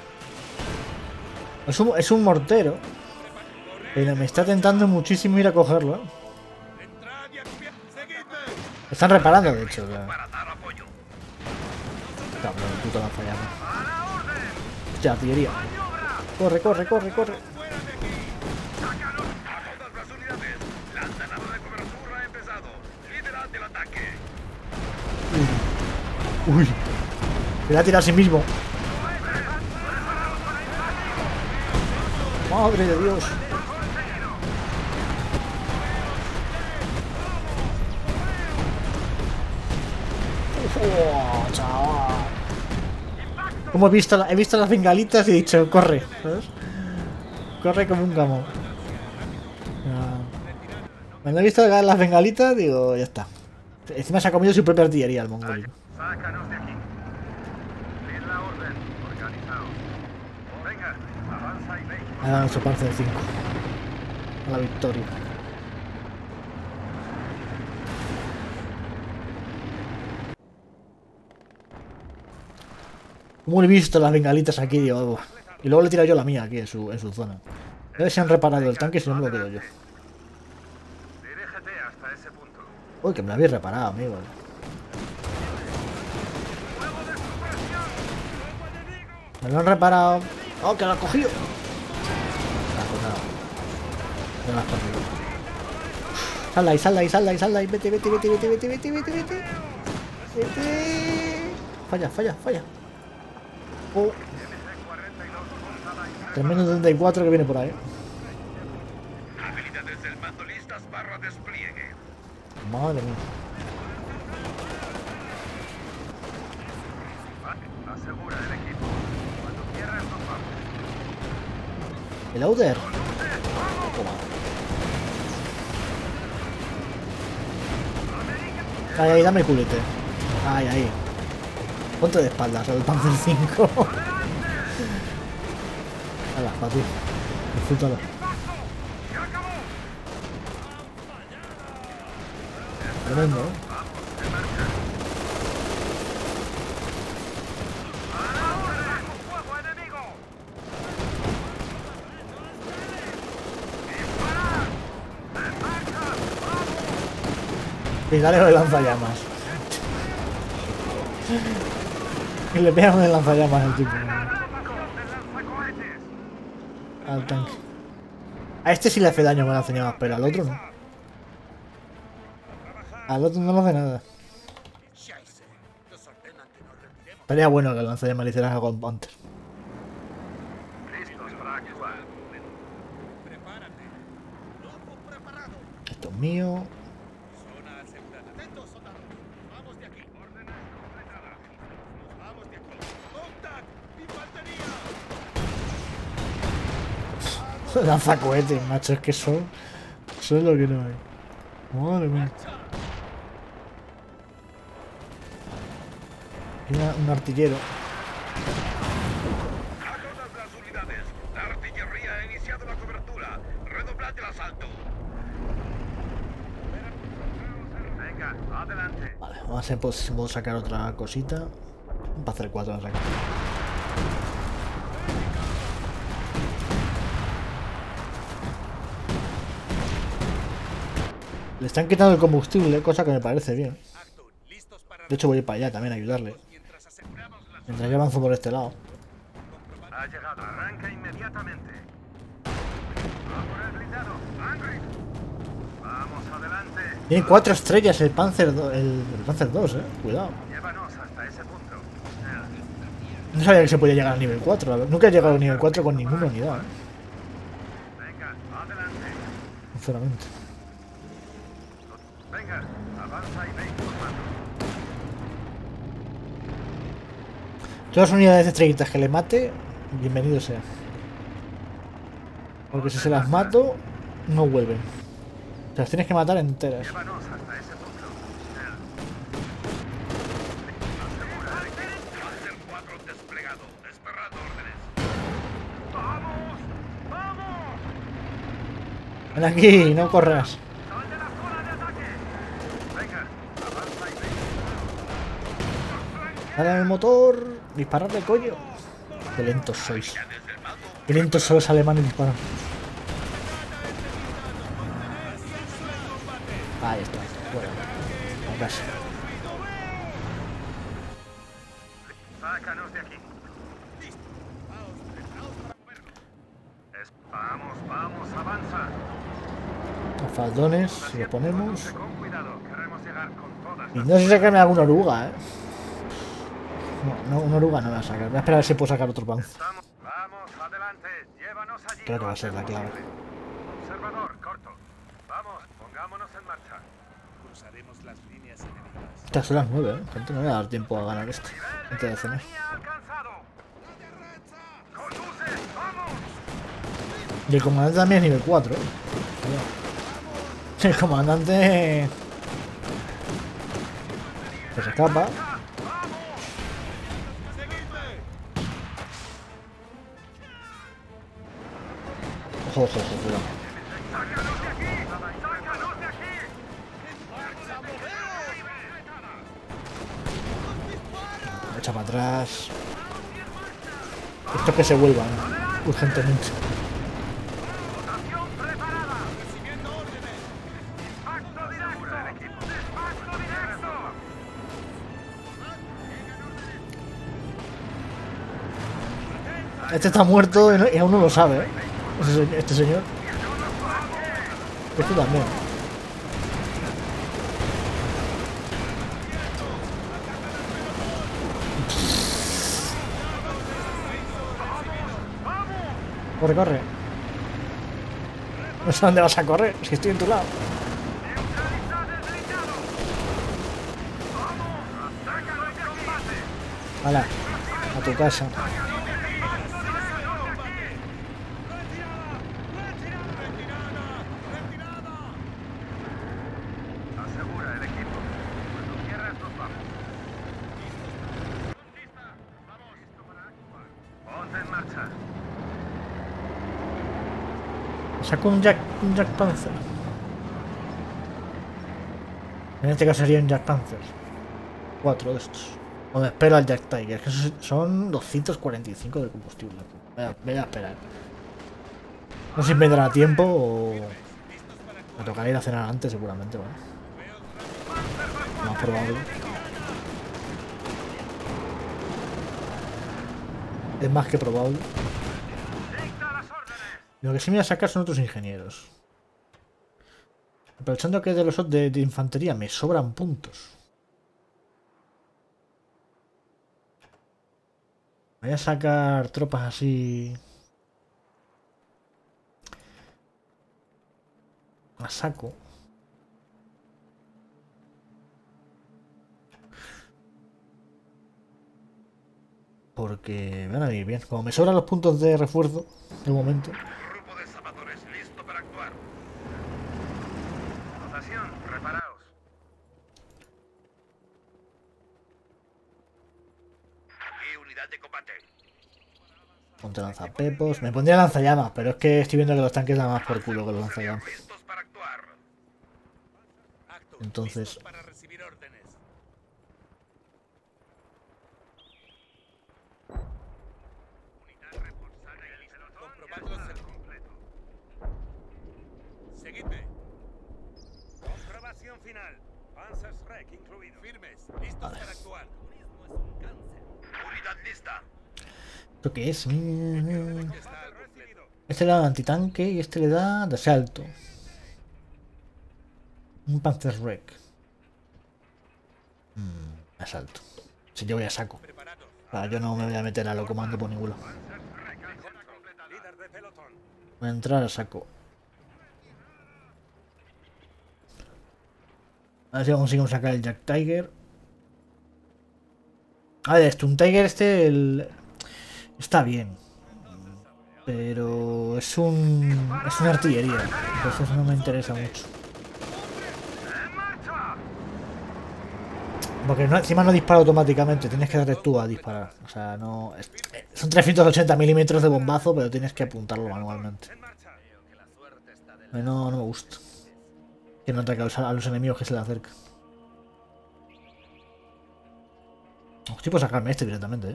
Es un mortero. Pero me está tentando muchísimo ir a cogerlo, ¿eh? Entrad y activad. Seguidme. Están reparando, de hecho. Para dar apoyo. Cabrón, puto la fallado. Ya, artillería. Corre, corre, corre, corre. ¡Sácanos! ¡A todas las unidades! ¡Lanzador de cobertura ha empezado! ¡Liderad el ataque! Uy. Me va a tirar a sí mismo. Madre de Dios. ¡Oh, chaval! Como he visto las bengalitas y he dicho, corre, ¿sabes? Corre como un gamón. Cuando he visto las bengalitas, digo, ya está. Encima se ha comido su propia artillería el mongol. Sácanos de aquí. Cumplid la orden. Organizaos. Venga, avanza y ve. Ha dado nuestro Panzer 5 a la victoria. Como he visto las bengalitas aquí, digo, "Buah". Y luego le he tirado yo la mía aquí en su zona. A ver si han reparado el tanque, si no me lo quedo yo. Dirígete hasta ese punto. Uy, que me lo habéis reparado, amigo. Me lo han reparado. ¡Oh, que lo ha cogido! Ah, pues nada. No lo has cogido. Sal de ahí, sal de ahí, sal de ahí, sal de ahí. Vete, vete, vete, vete, vete, vete, vete, vete. Vete. Falla, falla, falla. Oh. Tremendo 34 que viene por ahí. Habilidades del mando listas barra despliegue. Madre mía. Vale, asegura el equipo. Cuando quieras nos vamos. El Outer. Toma. Ahí, ahí, dame culete. Ahí, ahí. Ponte de espaldas al Panzer 5. Hala, para ti. Disfrútalo. Tremendo, ¿eh? ¡Fuego enemigo! Y dale con el lanzallamas. Y le pega con el lanzallamas al tipo. Al tanque. A este sí le hace daño con el lanzallamas, pero al otro no. Al otro no le hace nada. Estaría bueno que el lanzallamas le hicieras algo al Panther. Listos para actuar. Prepárate. Lobo preparado. Esto es mío. Zona asegurada. Atentos, soldados. Vamos de aquí. Órdenes completadas. Nos vamos de aquí. ¡Contact! ¡Infantería! Lanzacohetes, macho, es que son lo que no hay. Madre mía. Mira, un artillero. A todas las unidades. La artillería ha iniciado la cobertura. Redoblad el asalto. Venga, adelante. Vale, vamos a ver si puedo sacar otra cosita. Va a hacer 4 vamos a sacar. Le están quitando el combustible, cosa que me parece bien. Acton, listos para De hecho voy para allá también a ayudarle. mientras aseguramos la Mientras yo avanzo por este lado. Ha llegado. Arranca inmediatamente. Vamos el blindado. ¡Angry! Vamos adelante. Tiene 4 estrellas el Panzer, el Panzer 2, cuidado. Llévanos hasta ese punto. No sabía que se podía llegar al nivel 4. Nunca he llegado al nivel 4 con ninguna unidad, Venga, adelante. sinceramente. Venga, avanza y ve informando. Todas las unidades de estrellitas que le mate, bienvenido sea. Porque si se las mato, no vuelven. Te las tienes que matar enteras. Llévanos hasta ese punto. Asegura el equipo. Panzer 4 desplegado. Esperando órdenes. ¡Vamos! ¡Vamos! Ven aquí, no corras. ¡Sal de la zona de ataque! Venga, avanza y ve. Dale al motor. Dispararle, coño. Qué lentos sois. Qué lentos son los alemanes disparan. Ahí está. Bueno, a casa. Sácanos de aquí. Vamos, vamos, avanza. Los faldones, si lo ponemos. Conduce con cuidado, queremos llegar con todas Y las... no sé si sacarme alguna oruga, No, una oruga no me va a sacar. Voy a esperar a ver si puedo sacar otro panzer. Vamos, adelante, llévanos allí. Creo que va a ser la clave. Observador, corto. Vamos, pongámonos en marcha. Usaremos las líneas enemigas. Estas son las 9, ¿eh? Gente, no me va a dar tiempo a ganar esto antes de cenar. Y el comandante también es nivel 4, ¿eh? El comandante... pues se escapa. Ojo, ojo, ojo, cuidado. Echa para atrás. Esto que se vuelvan urgentemente. Este está muerto y aún no lo sabe, ¿eh? Este señor. Este también. Corre, corre. No sé dónde vas a correr, si estoy en tu lado. Hala, a tu casa. Asegura el equipo. Cuando quieras nos vamos. Vamos, listo para actuar. Ponte en marcha. Saco un Jack Panzer. En este caso sería un Jack Panzer. 4 de estos. O me espero al Jack Tiger, que esos son 245 de combustible. Voy a esperar. No sé si me dará tiempo o... me tocará ir a cenar antes seguramente, ¿vale? Más probable. Es más que probable. Lo que sí me voy a sacar son otros ingenieros. Aprovechando que de los de infantería me sobran puntos. Voy a sacar tropas así... a saco. Porque van a ir bien. Como me sobran los puntos de refuerzo, de momento... Grupo de zapatores listo para actuar. Dotación, preparaos. Aquí unidad de combate. Ponte lanzapepos. Me pondría lanzallamas, pero es que estoy viendo que los tanques dan más por culo que los lanzallamas. Listos para actuar. Acto. Entonces- Listos para recibir órdenes. Unidad reforzada y el pelotón ya Comprobadlo está seguro. completo. Seguidme. Comprobación final. Panzerschreck incluido. Firmes. Listos para actuar. Unidad lista. ¿Esto qué es? Está al completo. Este le da antitanque y este le da de asalto. Un Panzerschreck. Asalto. Si yo voy a saco. Preparados. O sea, yo no me voy a meter a lo comando por ningún lado. Líder de pelotón. Voy a entrar a saco. A ver si consigo sacar el Jack Tiger. A ver, Stun Tiger está bien. Pero es una artillería. Entonces no me interesa mucho. Porque encima no dispara automáticamente, tienes que darle tú a disparar. O sea, no... son 380 milímetros de bombazo, pero tienes que apuntarlo manualmente. En marcha. No me gusta. Que no ataque a los enemigos que se le acercan. Estoy por sacarme este directamente, ¿eh?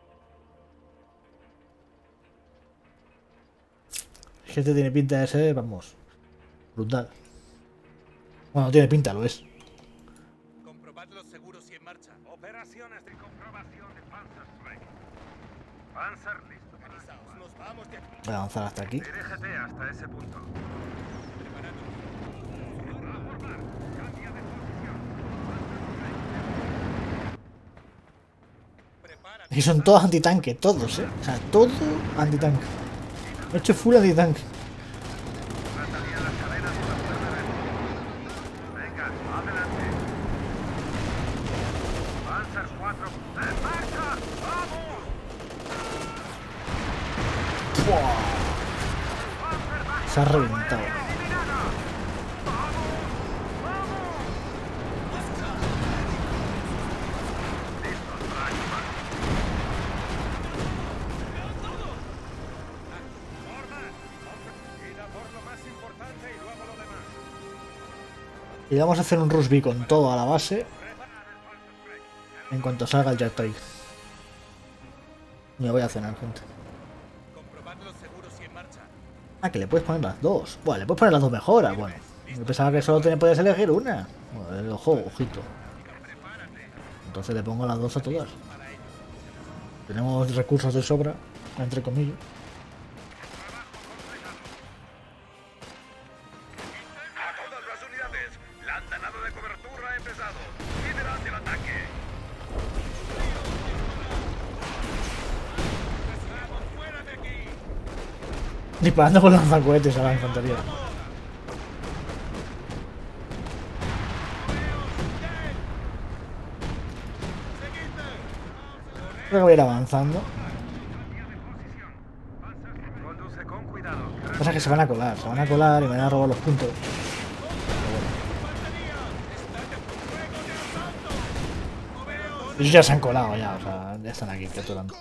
Es que este tiene pinta de ser, vamos, brutal. Bueno, no tiene pinta, lo es. Comprobad los seguros y en marcha. Operaciones de comprobación de Panzerschreck. Panzer listo para actuar. Nos vamos de aquí. Voy a avanzar hasta aquí. Dirígete hasta ese punto. Prepárate. Y son todos antitanque, todos, ¿eh? O sea, todo antitanque. He hecho full antitanque. Trataría las cadenas y los poderes. Venga, adelante. 4. ¡En marcha! ¡Vamos! ¡Buah! Se ha reventado. Ir a por lo más importante y luego lo demás. Y vamos a hacer un rush B con todo a la base en cuanto salga el Jet Tiger. Me voy a cenar, gente. Comprobad los seguros y en marcha. Ah, que le puedes poner las dos. Bueno, le puedes poner las dos mejoras. Bueno, yo pensaba que solo te podías elegir una. Bueno, ojo, ojito. Entonces le pongo las dos a todas. Tenemos recursos de sobra, entre comillas. A todas las unidades. La andanada de cobertura ha empezado. Liderad el ataque. ¡Fuera de aquí! Disparando con lanzacohetes a la infantería. Creo que voy a ir avanzando. Conduce con cuidado. Lo que pasa es que se van a colar y me van a robar los puntos. Ellos ya se han colado ya, o sea, ya están aquí capturando.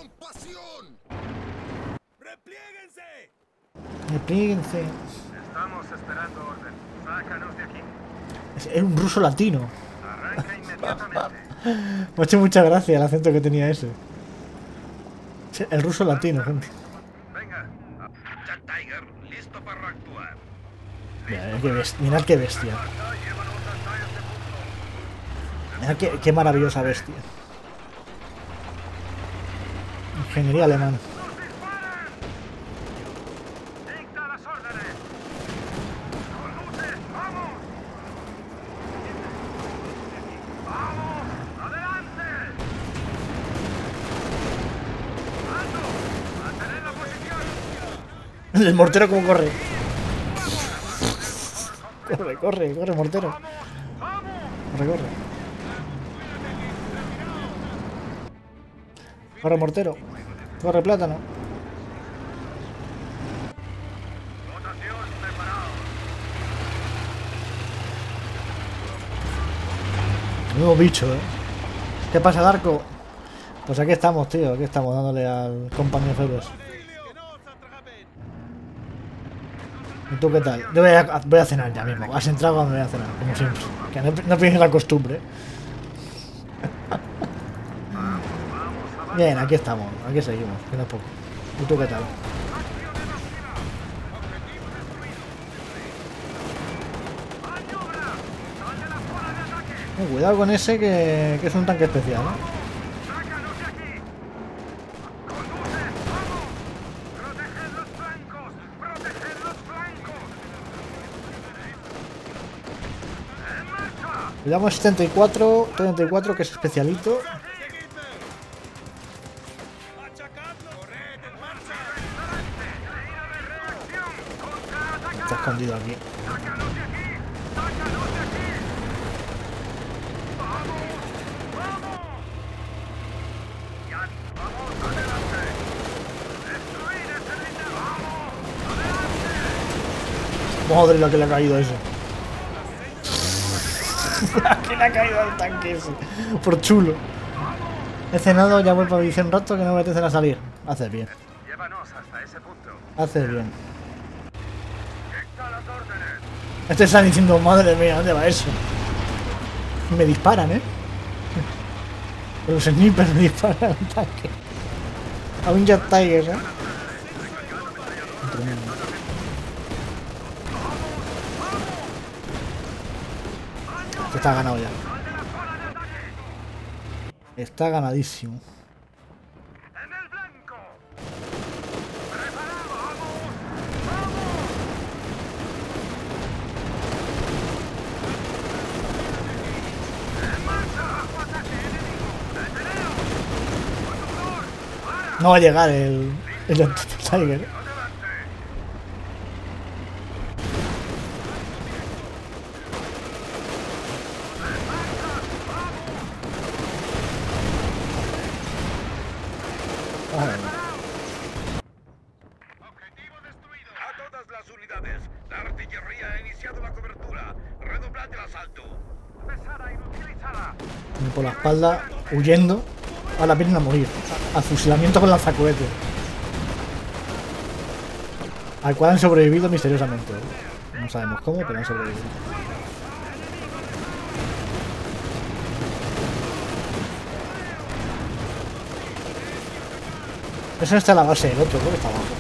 ¡Replieguense! Replíguense. Estamos esperando orden. Sácanos de aquí. Es un ruso latino. Arranca inmediatamente. Me ha hecho mucha gracia el acento que tenía ese. Sí, el ruso latino, gente. Venga. Jet Tiger, listo para actuar. Mirad qué bestia. Llévanos hasta ese punto. Mirad qué maravillosa bestia. Ingeniería alemana. ¡Nos disparan! Dicta las órdenes. Conduce, vamos. ¡Vamos! ¡Adelante! ¡Alto! ¡Mantener la posición! El mortero como corre. Corre, mortero. Corre. Corre, mortero. Corre, plátano. Votación preparado. Nuevo bicho, ¿Qué pasa, Darko? Pues aquí estamos, tío. Aquí estamos dándole al compañero Feroz. ¡Que no os atrapen! ¿Y tú qué tal? Yo voy a cenar ya mismo. Has entrado cuando voy a cenar, como siempre. Que no pierdes la costumbre. Bien, aquí estamos. Aquí seguimos. Que no es poco. ¿Y tú qué tal? Cuidado con ese que es un tanque especial, ¡Sácanos de aquí! ¡Conduce! ¡Vamos! ¡Proteged los flancos! ¡Proteged los flancos! ¡En marcha! Cuidado con 34, que es especialito. ¡Seguidme! ¡Achacadlo! ¡Corred en marcha! ¡Línea de reacción! ¡Contraataca! Está escondido aquí. ¡Sácanos de aquí! ¡Sácanos de aquí! ¡Vamos! ¡Vamos! ¡Ya! ¡Vamos! ¡Adelante! ¡Destruir ese blindado! ¡Vamos! ¡Adelante! Madre la que le ha caído eso. Que le ha caído al tanque ese. Por chulo. He cenado, ya vuelvo a vivir un rato que no me apetece a salir. Haces bien. Llévanos hasta ese punto. Haces bien. Dicta las órdenes. Este están diciendo, madre mía, ¿dónde va eso? Y me disparan, Los snipers me disparan al tanque. A un Jet Tiger, Tremendo. Este está ganado ya. Está ganadísimo. ¡En el blanco! ¡Preparado! ¡Vamos! ¡Vamos! ¡En marcha! ¡Bajo ataque enemigo! ¡Deteneos! ¡Conductor! ¡Para! No va a llegar el Jet Tiger. ¡Adelante! Madre mía. Objetivo destruido. A todas las unidades. La artillería ha iniciado la cobertura. Redoblad el asalto. Pesada inutilizada. Y por la espalda, huyendo. Ahora vienen a morir. Al fusilamiento con lanzacohetes. Al cual han sobrevivido misteriosamente. No sabemos cómo, pero han sobrevivido. Eso no está en la base, el otro, creo que está abajo.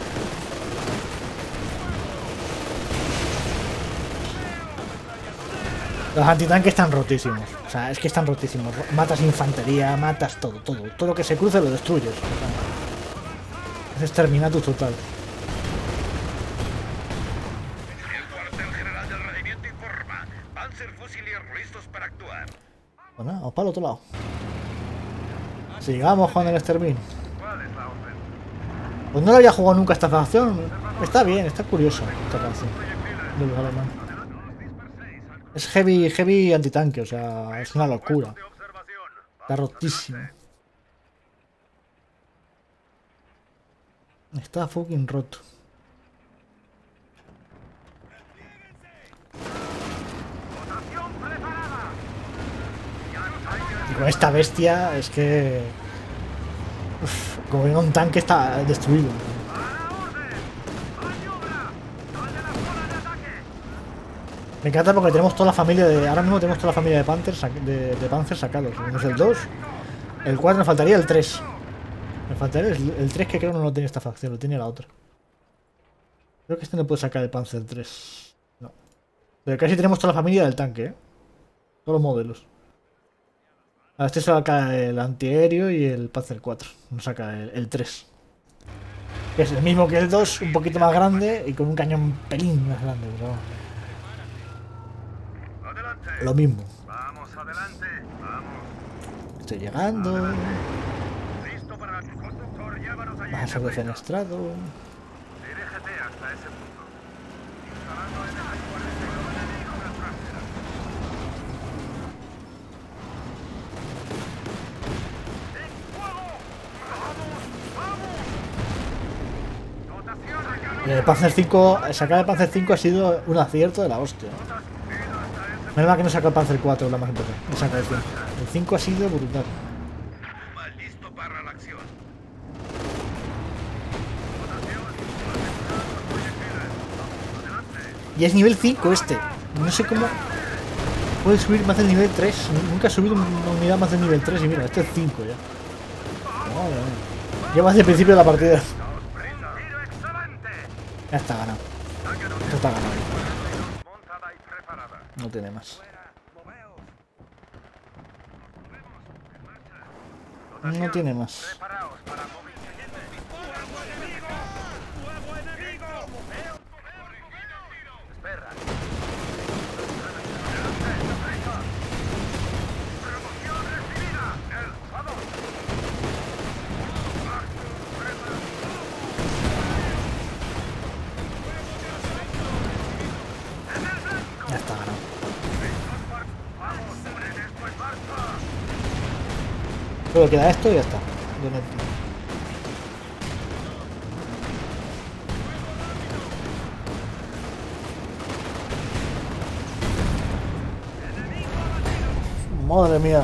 Los antitanques están rotísimos. O sea, es que están rotísimos. Matas infantería, matas todo, todo. Todo lo que se cruce lo destruyes. O sea, es exterminatus total. El cuartel general del regimiento informa. Panzerfusilier listos para actuar. Bueno, vamos para el otro lado. Sigamos con el extermin. ¿Cuál es la orden? Pues no lo había jugado nunca esta facción. Está bien, está curiosa esta facción de los alemanes. Es heavy antitanque, o sea, es una locura. De observación. Está rotísimo. Está fucking roto. Votación preparada. Y con esta bestia es que... Uf, como venga un tanque está destruido. Me encanta porque tenemos toda la familia de... Ahora mismo tenemos toda la familia de Panzer, de Panzer sacados. Tenemos el 2, el 4, me faltaría el 3. Me faltaría el 3 que creo no lo tiene esta facción, lo tiene la otra. Creo que este no puede sacar el Panzer 3. No. Pero casi tenemos toda la familia del tanque, ¿eh? Todos los modelos. A este saca el antiaéreo y el Panzer 4. No saca el 3. Que es el mismo que el 2, un poquito más grande y con un cañón un pelín más grande. Pero... Adelante. lo mismo. Vamos adelante. Vamos. Estoy llegando. Listo para el conductor. Llévanos allí. Vas a ser defenestrado. Dirígete hasta ese punto. Instalando en el enemigo en la trasera. ¡En fuego! ¡Vamos! ¡Vamos! Dotación El Panzer 5, sacar el Panzer 5 ha sido un acierto de la hostia. Menos mal que no saca el Panzer 4, la más importante. No saca el 5. El 5 ha sido brutal. Puma listo para la acción. Y es nivel 5 este. No sé cómo puede subir más del nivel 3. Nunca he subido una unidad más del nivel 3 y mira, este es 5 ya. Madre mía. Lleva desde el principio de la partida. Tiro excelente. Ya está ganado. Esto está ganado. Montada y preparada. No tiene más. No tiene más. Preparaos para movilizar. ¡Fuego enemigo! ¡Fuego enemigo! Espera. Promoción recibida. El jugador. Ya está ganado. Vamos, frenesco en marcha. Solo queda esto y ya está. Donete. Madre mía.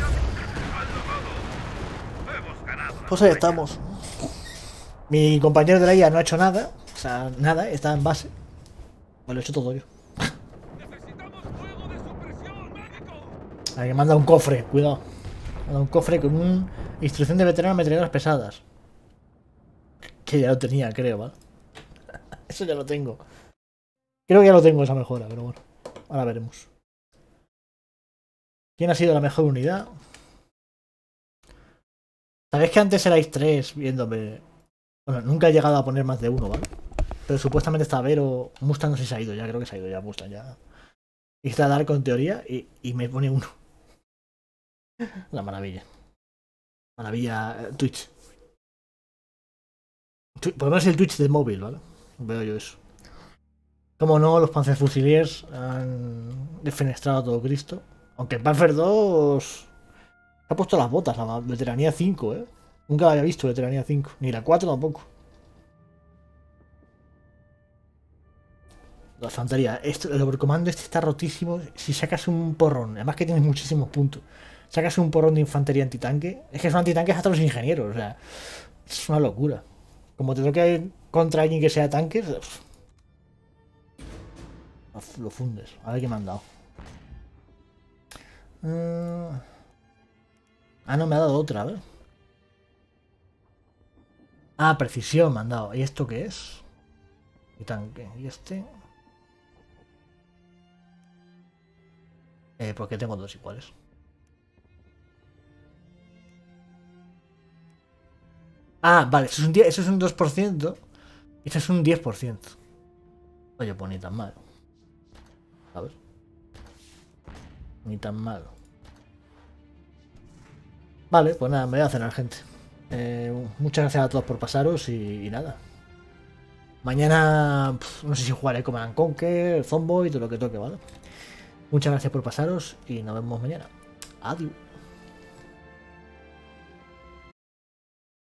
Hemos ganado. Pues ahí estamos. Mi compañero de la IA no ha hecho nada. O sea, nada, está en base. Pues lo he hecho todo yo. ¡Necesitamos fuego de supresión, médico! Ahí manda un cofre, cuidado. Manda un cofre con una instrucción de veterano ametralladoras pesadas. Que ya lo tenía, creo, ¿vale? Eso ya lo tengo. Creo que ya lo tengo esa mejora, pero bueno. Ahora veremos. ¿Quién ha sido la mejor unidad? Sabéis que antes erais 3 viéndome. Bueno, nunca he llegado a poner más de uno, ¿vale? Pero supuestamente está Vero. Mustang no sé si se ha ido ya, creo que se ha ido ya Mustang ya. Y está Dark en teoría y me pone uno. La maravilla. Maravilla Twitch. Por lo menos el Twitch de móvil, ¿vale? Veo yo eso. Como no, los Panzerfusiliers han defenestrado a todo Cristo. Aunque el Panzer 2 ha puesto las botas, la veteranía 5, ¿eh? Nunca la había visto la tiranía 5, ni la 4 tampoco. La infantería, el overcomando este está rotísimo. Si sacas un porrón, además que tienes muchísimos puntos, sacas un porrón de infantería antitanque, es que son antitanques hasta los ingenieros, o sea, es una locura. Como te toque contra alguien que sea tanque, lo fundes. A ver qué me han dado. No, me ha dado otra, a ver. Ah, precisión me han dado. ¿Y esto qué es? Y tanque. ¿Y este? Porque tengo dos iguales. Ah, vale, eso es un 2%. Y esto es un 10%. Oye, pues ni tan malo. A ver. Ni tan malo. Vale, pues nada, me voy a cenar, gente. Muchas gracias a todos por pasaros y nada. Mañana no sé si jugaré Command & Conquer, Zomboid y todo lo que toque, ¿vale? Muchas gracias por pasaros y nos vemos mañana. Adiós.